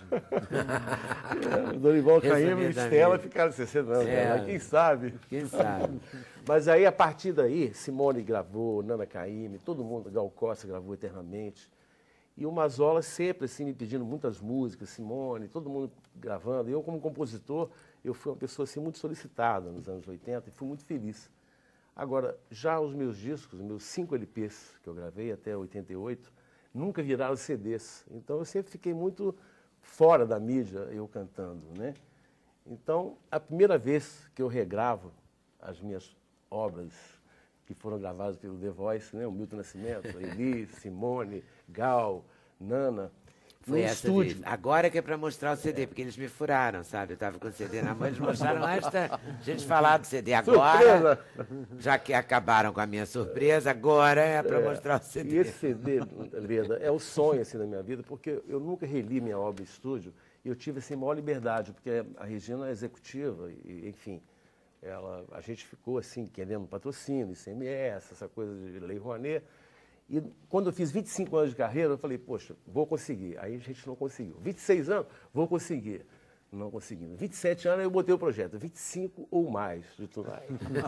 Dorival Caymmi e Resumidamente. Estela ficaram 60 anos, É. mas quem sabe? Quem sabe? Mas aí, a partir daí, Simone gravou, Nana Caymmi, todo mundo, Gal Costa gravou Eternamente. E o Mazola sempre assim, me pedindo muitas músicas, Simone, todo mundo gravando. Eu, como compositor, eu fui uma pessoa assim, muito solicitada nos anos 80 e fui muito feliz. Agora, já os meus discos, os meus 5 LPs que eu gravei até 88, nunca viraram CDs. Então, eu sempre fiquei muito fora da mídia, eu cantando, né? Então, a primeira vez que eu regravo as minhas obras que foram gravadas pelo The Voice, né? O Milton Nascimento, a Elis, Simone, Gal, Nana, Foi no essa estúdio. vez. Agora que é para mostrar o CD, porque eles me furaram, sabe? Eu estava com o CD na mão, eles mostraram antes da gente falar do CD. Agora, já que acabaram com a minha surpresa, agora é para mostrar o CD. E esse CD, Leda, é o sonho assim, da minha vida, porque eu nunca reli minha obra em estúdio e eu tive assim, maior liberdade, porque a Regina é executiva, e, enfim, a gente ficou assim, querendo patrocínio, ICMS, essa coisa de Lei Rouanet. E quando eu fiz 25 anos de carreira, eu falei, poxa, vou conseguir. Aí a gente não conseguiu. 26 anos, vou conseguir. Não conseguimos. 27 anos eu botei o projeto, 25 ou mais de Tunai.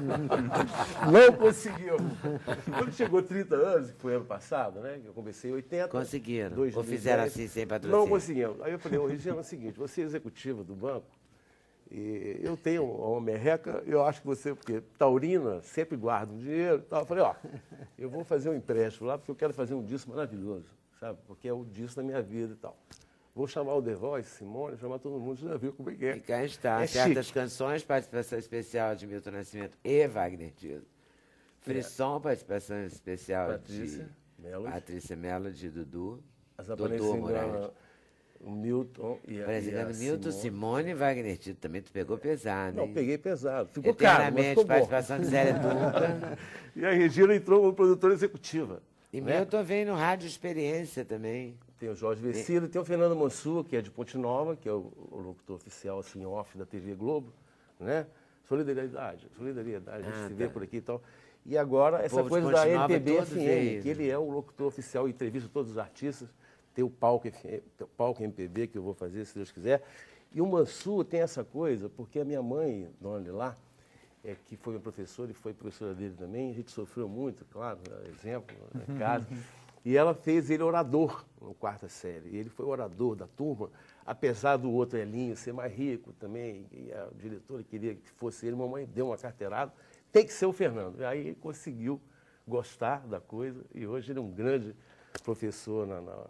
Não conseguiu. Quando chegou 30 anos, que foi ano passado, né? Eu comecei em 80. Conseguiram. 2010, Ou fizeram assim, sem patrocínio? Não conseguimos. Aí eu falei, ô Regina, é o seguinte, você é executiva do banco, e eu tenho uma merreca, eu acho que você, porque taurina sempre guarda um dinheiro e tal. Eu falei, ó, eu vou fazer um empréstimo lá, porque eu quero fazer um disco maravilhoso, sabe? Porque é o disco da minha vida e tal. Vou chamar o The Voice, Simone, chamar todo mundo, você já viu como é que é. E cá está, É certas chique. canções, participação especial de Milton Nascimento e Wagner Tiso. Frisson, participação especial Patrícia de Melody. Patrícia Melody, Dudu, As Dodô aparecem Moraes. o Milton e a Brasileiro Milton, Simone e Wagner Tiso. Também tu pegou pesado, Não, hein? peguei pesado. Ficou caro, mas Eternamente, ficou bom. participação de Zélia Duncan. E a Regina entrou como produtora executiva. E né? Milton veio no Rádio Experiência também. Tem o Jorge Vecino, tem o Fernando Mansur, que é de Ponte Nova, que é o locutor oficial, assim, off da TV Globo, né? Solidariedade, a gente se vê por aqui e tal. E agora, essa povo de coisa Ponte da Nova MPB todo FM, veio, que ele é o locutor oficial, entrevista todos os artistas, tem o palco, tem o palco MPB que eu vou fazer, se Deus quiser. E o Mansur tem essa coisa, porque a minha mãe, Dona Lilá, que foi minha professora e foi professora dele também, a gente sofreu muito, claro, exemplo, em casa. E ela fez ele orador no 4ª série. E ele foi orador da turma, apesar do outro Elinho ser mais rico também, e a diretora queria que fosse ele, mamãe deu uma carteirada, tem que ser o Fernando. E aí ele conseguiu gostar da coisa, e hoje ele é um grande professor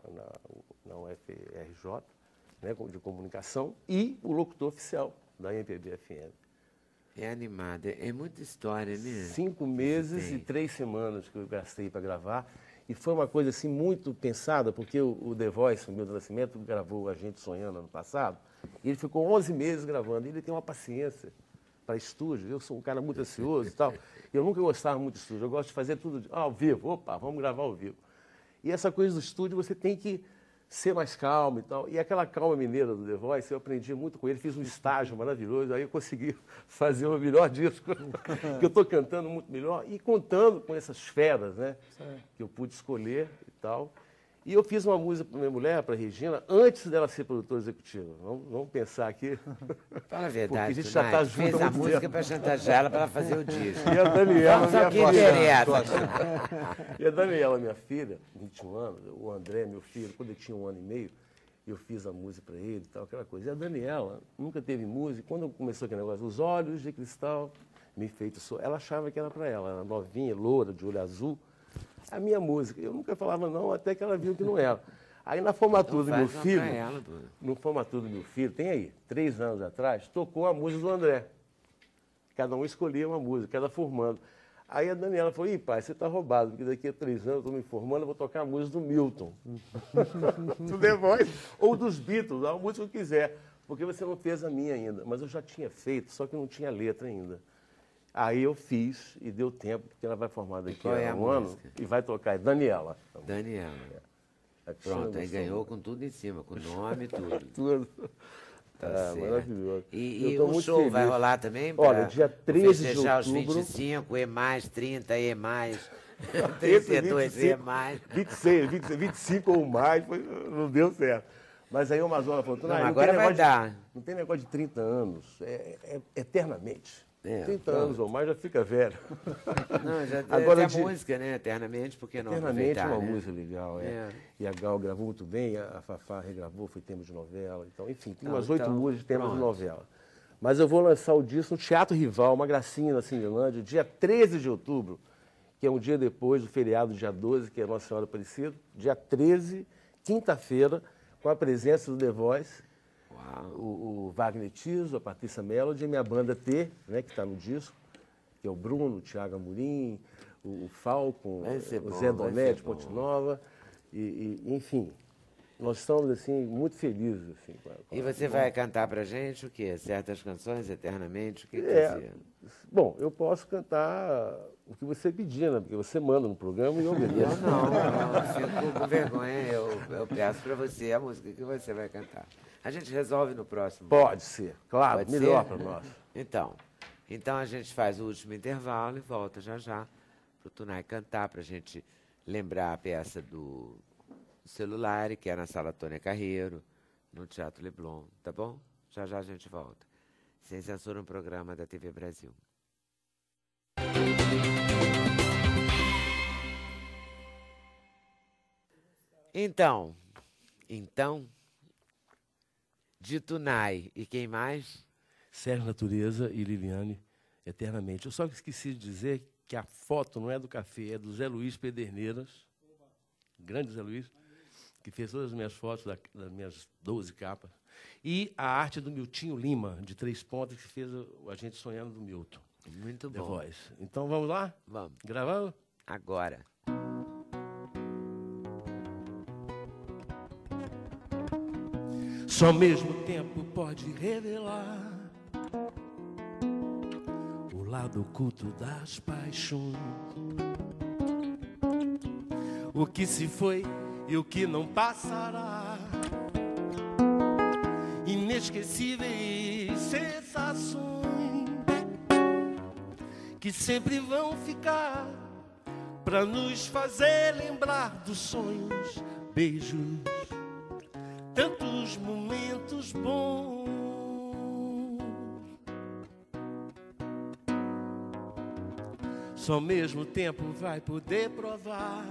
na UFRJ, né, de comunicação, e o locutor oficial da MPB FM. É animada, é muita história, né? 5 meses e 3 semanas que eu gastei para gravar. E foi uma coisa assim muito pensada, porque o The Voice, o Milton Nascimento, gravou A Gente Sonhando ano passado, e ele ficou 11 meses gravando. E ele tem uma paciência para estúdio. Eu sou um cara muito ansioso e tal. Eu nunca gostava muito de estúdio. Eu gosto de fazer tudo ao vivo. Opa, vamos gravar ao vivo. E essa coisa do estúdio, você tem que ser mais calmo e tal. E aquela calma mineira do The Voice, eu aprendi muito com ele. Fiz um estágio maravilhoso, aí eu consegui fazer o melhor disco, que eu estou cantando muito melhor, e contando com essas feras, né, que eu pude escolher e tal. E eu fiz uma música para minha mulher, para a Regina, antes dela ser produtora executiva. Vamos pensar aqui. Fala a verdade, Porque a gente já Tunay, está tu junto fez há a muito música tempo. para chantagear ela para ela fazer o disco. E a Daniela, Só que minha interessa. E a Daniela, minha filha, 21 anos, o André, meu filho, quando ele tinha 1 ano e meio, eu fiz a música para ele e tal, aquela coisa. E a Daniela nunca teve música. Quando começou aquele negócio, os olhos de cristal me enfeitiçou, ela achava que era para ela. Ela era novinha, loura, de olho azul. A minha música, eu nunca falava não, até que ela viu que não era. Aí na formatura do meu Faz uma filho, pra ela, pô. no formatura do meu filho, tem aí, 3 anos atrás, tocou a música do André. Cada um escolhia uma música, cada formando. Aí a Daniela falou, ih, pai, você está roubado, porque daqui a 3 anos eu estou me formando, eu vou tocar a música do Milton. Do The Voice. Ou dos Beatles, a música que eu quiser. Porque você não fez a minha ainda. Mas eu já tinha feito, só que não tinha letra ainda. Aí eu fiz e deu tempo, porque ela vai formar daqui a um ano e vai tocar. Daniela. Daniela. Pronto, aí ganhou com tudo em cima, com nome e tudo. Tudo. Tá maravilhoso. E o show feliz. Vai rolar também? Olha, dia 13 de festejar outubro. os 25, E+, 30, E+, 32, E+. 26, 25 ou mais, não deu certo. Mas aí o Mazola falou, não agora vai dar. Não tem negócio de 30 anos, é eternamente. 30 pronto. anos ou mais já fica velho. Não, já agora tem a música, né? Eternamente, porque não Eternamente é uma né? música legal, E a Gal gravou muito bem, a Fafá regravou, foi tema de novela. Então, enfim, tem umas 8 músicas de temas de novela. Mas eu vou lançar o disco no Teatro Rival, uma gracinha na Cinelândia, dia 13 de outubro, que é um dia depois do feriado, dia 12, que é Nossa Senhora Aparecida. Dia 13, quinta-feira, com a presença do The Voice. O Wagner Tiso, a Patrícia Melody e a minha banda T, né, que está no disco, que é o Bruno, o Thiago Amorim, o Falcon, o Zé Donete, Ponte Nova, enfim, nós estamos assim, muito felizes. Assim, e você vai cantar pra gente o quê? Certas canções, eternamente? O que dizia? Bom, eu posso cantar o que você pedir, né? Porque você manda no programa e eu obedeço. Não, eu fico com vergonha, eu peço pra você a música que você vai cantar. A gente resolve no próximo. Pode ser, claro, Pode melhor ser? para nós. Então a gente faz o último intervalo e volta já para o Tunay cantar, para a gente lembrar a peça do Celular, que é na Sala Tônia Carreiro, no Teatro Leblon, tá bom? Já a gente volta. Sem Censura, um programa da TV Brasil. Então, de Tunay e quem mais? Sérgio Natureza e Liliane, eternamente. Eu só esqueci de dizer que a foto não é do café, é do Zé Luiz Pederneiras, grande Zé Luiz, que fez todas as minhas fotos das minhas 12 capas. E a arte do Miltinho Lima, de 3 pontas, que fez a gente sonhando do Milton. Muito bom. The Voice. Então vamos lá? Vamos. Gravando? Agora. Só ao mesmo tempo pode revelar o lado oculto das paixões, o que se foi e o que não passará, inesquecíveis sensações que sempre vão ficar pra nos fazer lembrar dos sonhos, beijos, tantos momentos bons. Só ao mesmo tempo vai poder provar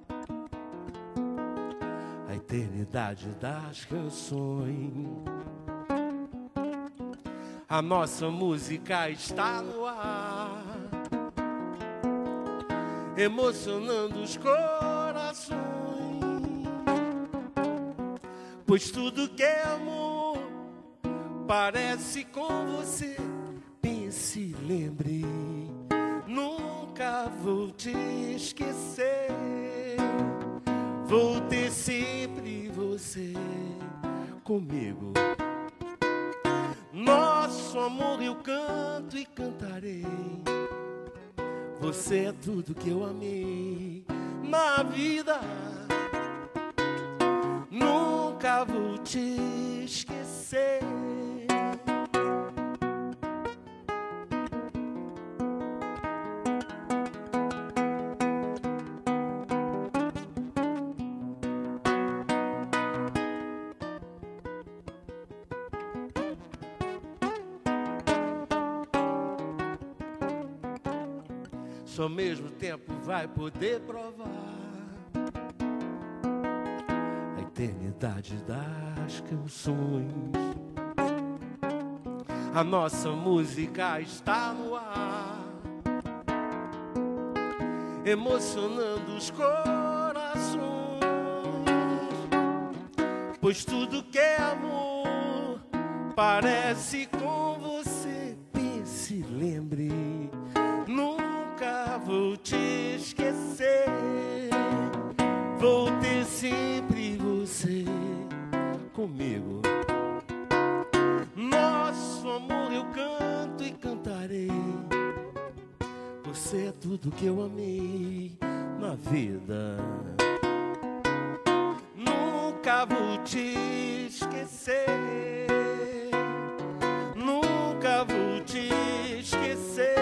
a eternidade das canções. A nossa música está no ar, emocionando os corações. Pois tudo que é amor parece com você. Pense, lembre, nunca vou te esquecer. Vou ter sempre você comigo. Nosso amor eu canto e cantarei. Você é tudo que eu amei na vida. Nunca vou te esquecer. Só ao mesmo tempo vai poder provar a eternidade das canções. A nossa música está no ar, emocionando os corações. Pois tudo que é amor parece com você. Pense, lembre, nunca vou te esquecer. Vou ter sempre você comigo. Nosso amor eu canto e cantarei. Você é tudo que eu amei na vida. Nunca vou te esquecer. Nunca vou te esquecer.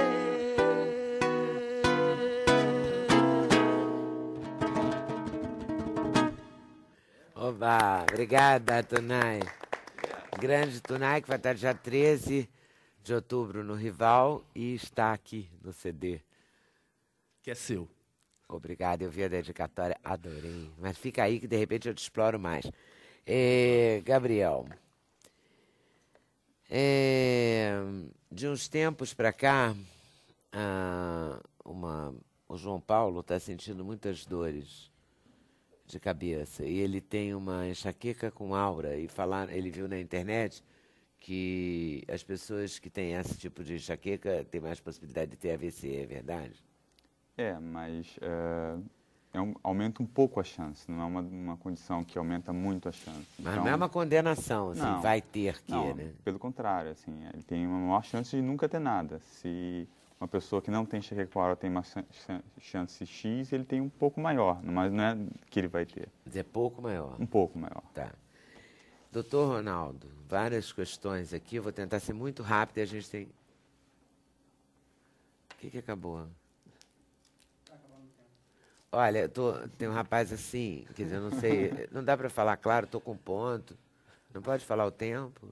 Oba, obrigada, Tunay. Grande Tunay, que vai estar dia 13 de outubro no Rival e está aqui no CD. Que é seu. Obrigado, eu vi a dedicatória, adorei. Mas fica aí que de repente eu te exploro mais. Gabriel, de uns tempos para cá, o João Paulo está sentindo muitas dores de cabeça e ele tem uma enxaqueca com aura e ele viu na internet que as pessoas que têm esse tipo de enxaqueca têm mais possibilidade de ter AVC, é verdade? Mas aumenta um pouco a chance, não é uma condição que aumenta muito a chance. Mas então, não é uma condenação, assim, não, vai ter que, não, né? Pelo contrário, assim, ele tem uma maior chance de nunca ter nada. Se uma pessoa que não tem enxaqueca com aura tem uma chance X, ele tem um pouco maior, mas não é que ele vai ter. Quer dizer, pouco maior. Um pouco maior. Tá. Doutor Ronaldo, várias questões aqui, eu vou tentar ser muito rápido e a gente tem... O que acabou? Olha, tem um rapaz assim, quer dizer, eu não sei, não dá para falar claro, estou com ponto. Não pode falar o tempo?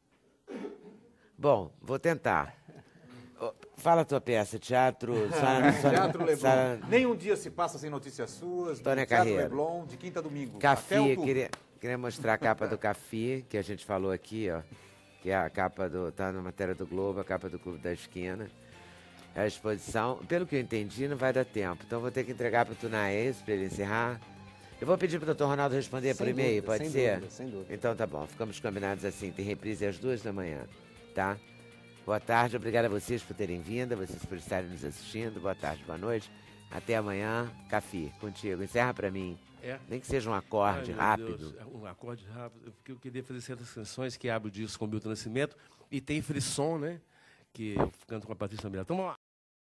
Bom, vou tentar. Fala a tua peça, teatro... Teatro Leblon. Nem um dia se passa sem notícias suas. Tônia Teatro Carreiro. Leblon, de quinta a domingo. Café, queria mostrar a capa do Café, que a gente falou aqui, ó. Que é a capa tá na matéria do Globo, a capa do Clube da Esquina. A exposição, pelo que eu entendi, não vai dar tempo. Então vou ter que entregar para o Tunaense para ele encerrar. Eu vou pedir para o Dr. Ronaldo responder por e-mail, pode ser? Sem dúvida. Então tá bom, ficamos combinados assim. Tem reprise às 2h, tá? Boa tarde, obrigado a vocês por terem vindo, a vocês por estarem nos assistindo. Boa tarde, boa noite. Até amanhã. Café, contigo. Encerra para mim. Nem que seja um acorde rápido. Deus, um acorde rápido, porque eu queria fazer certas canções que abre o disco com o Milton Nascimento e tem frisson, né? Que eu canto com a Patrícia Miranda. Então, vamos lá.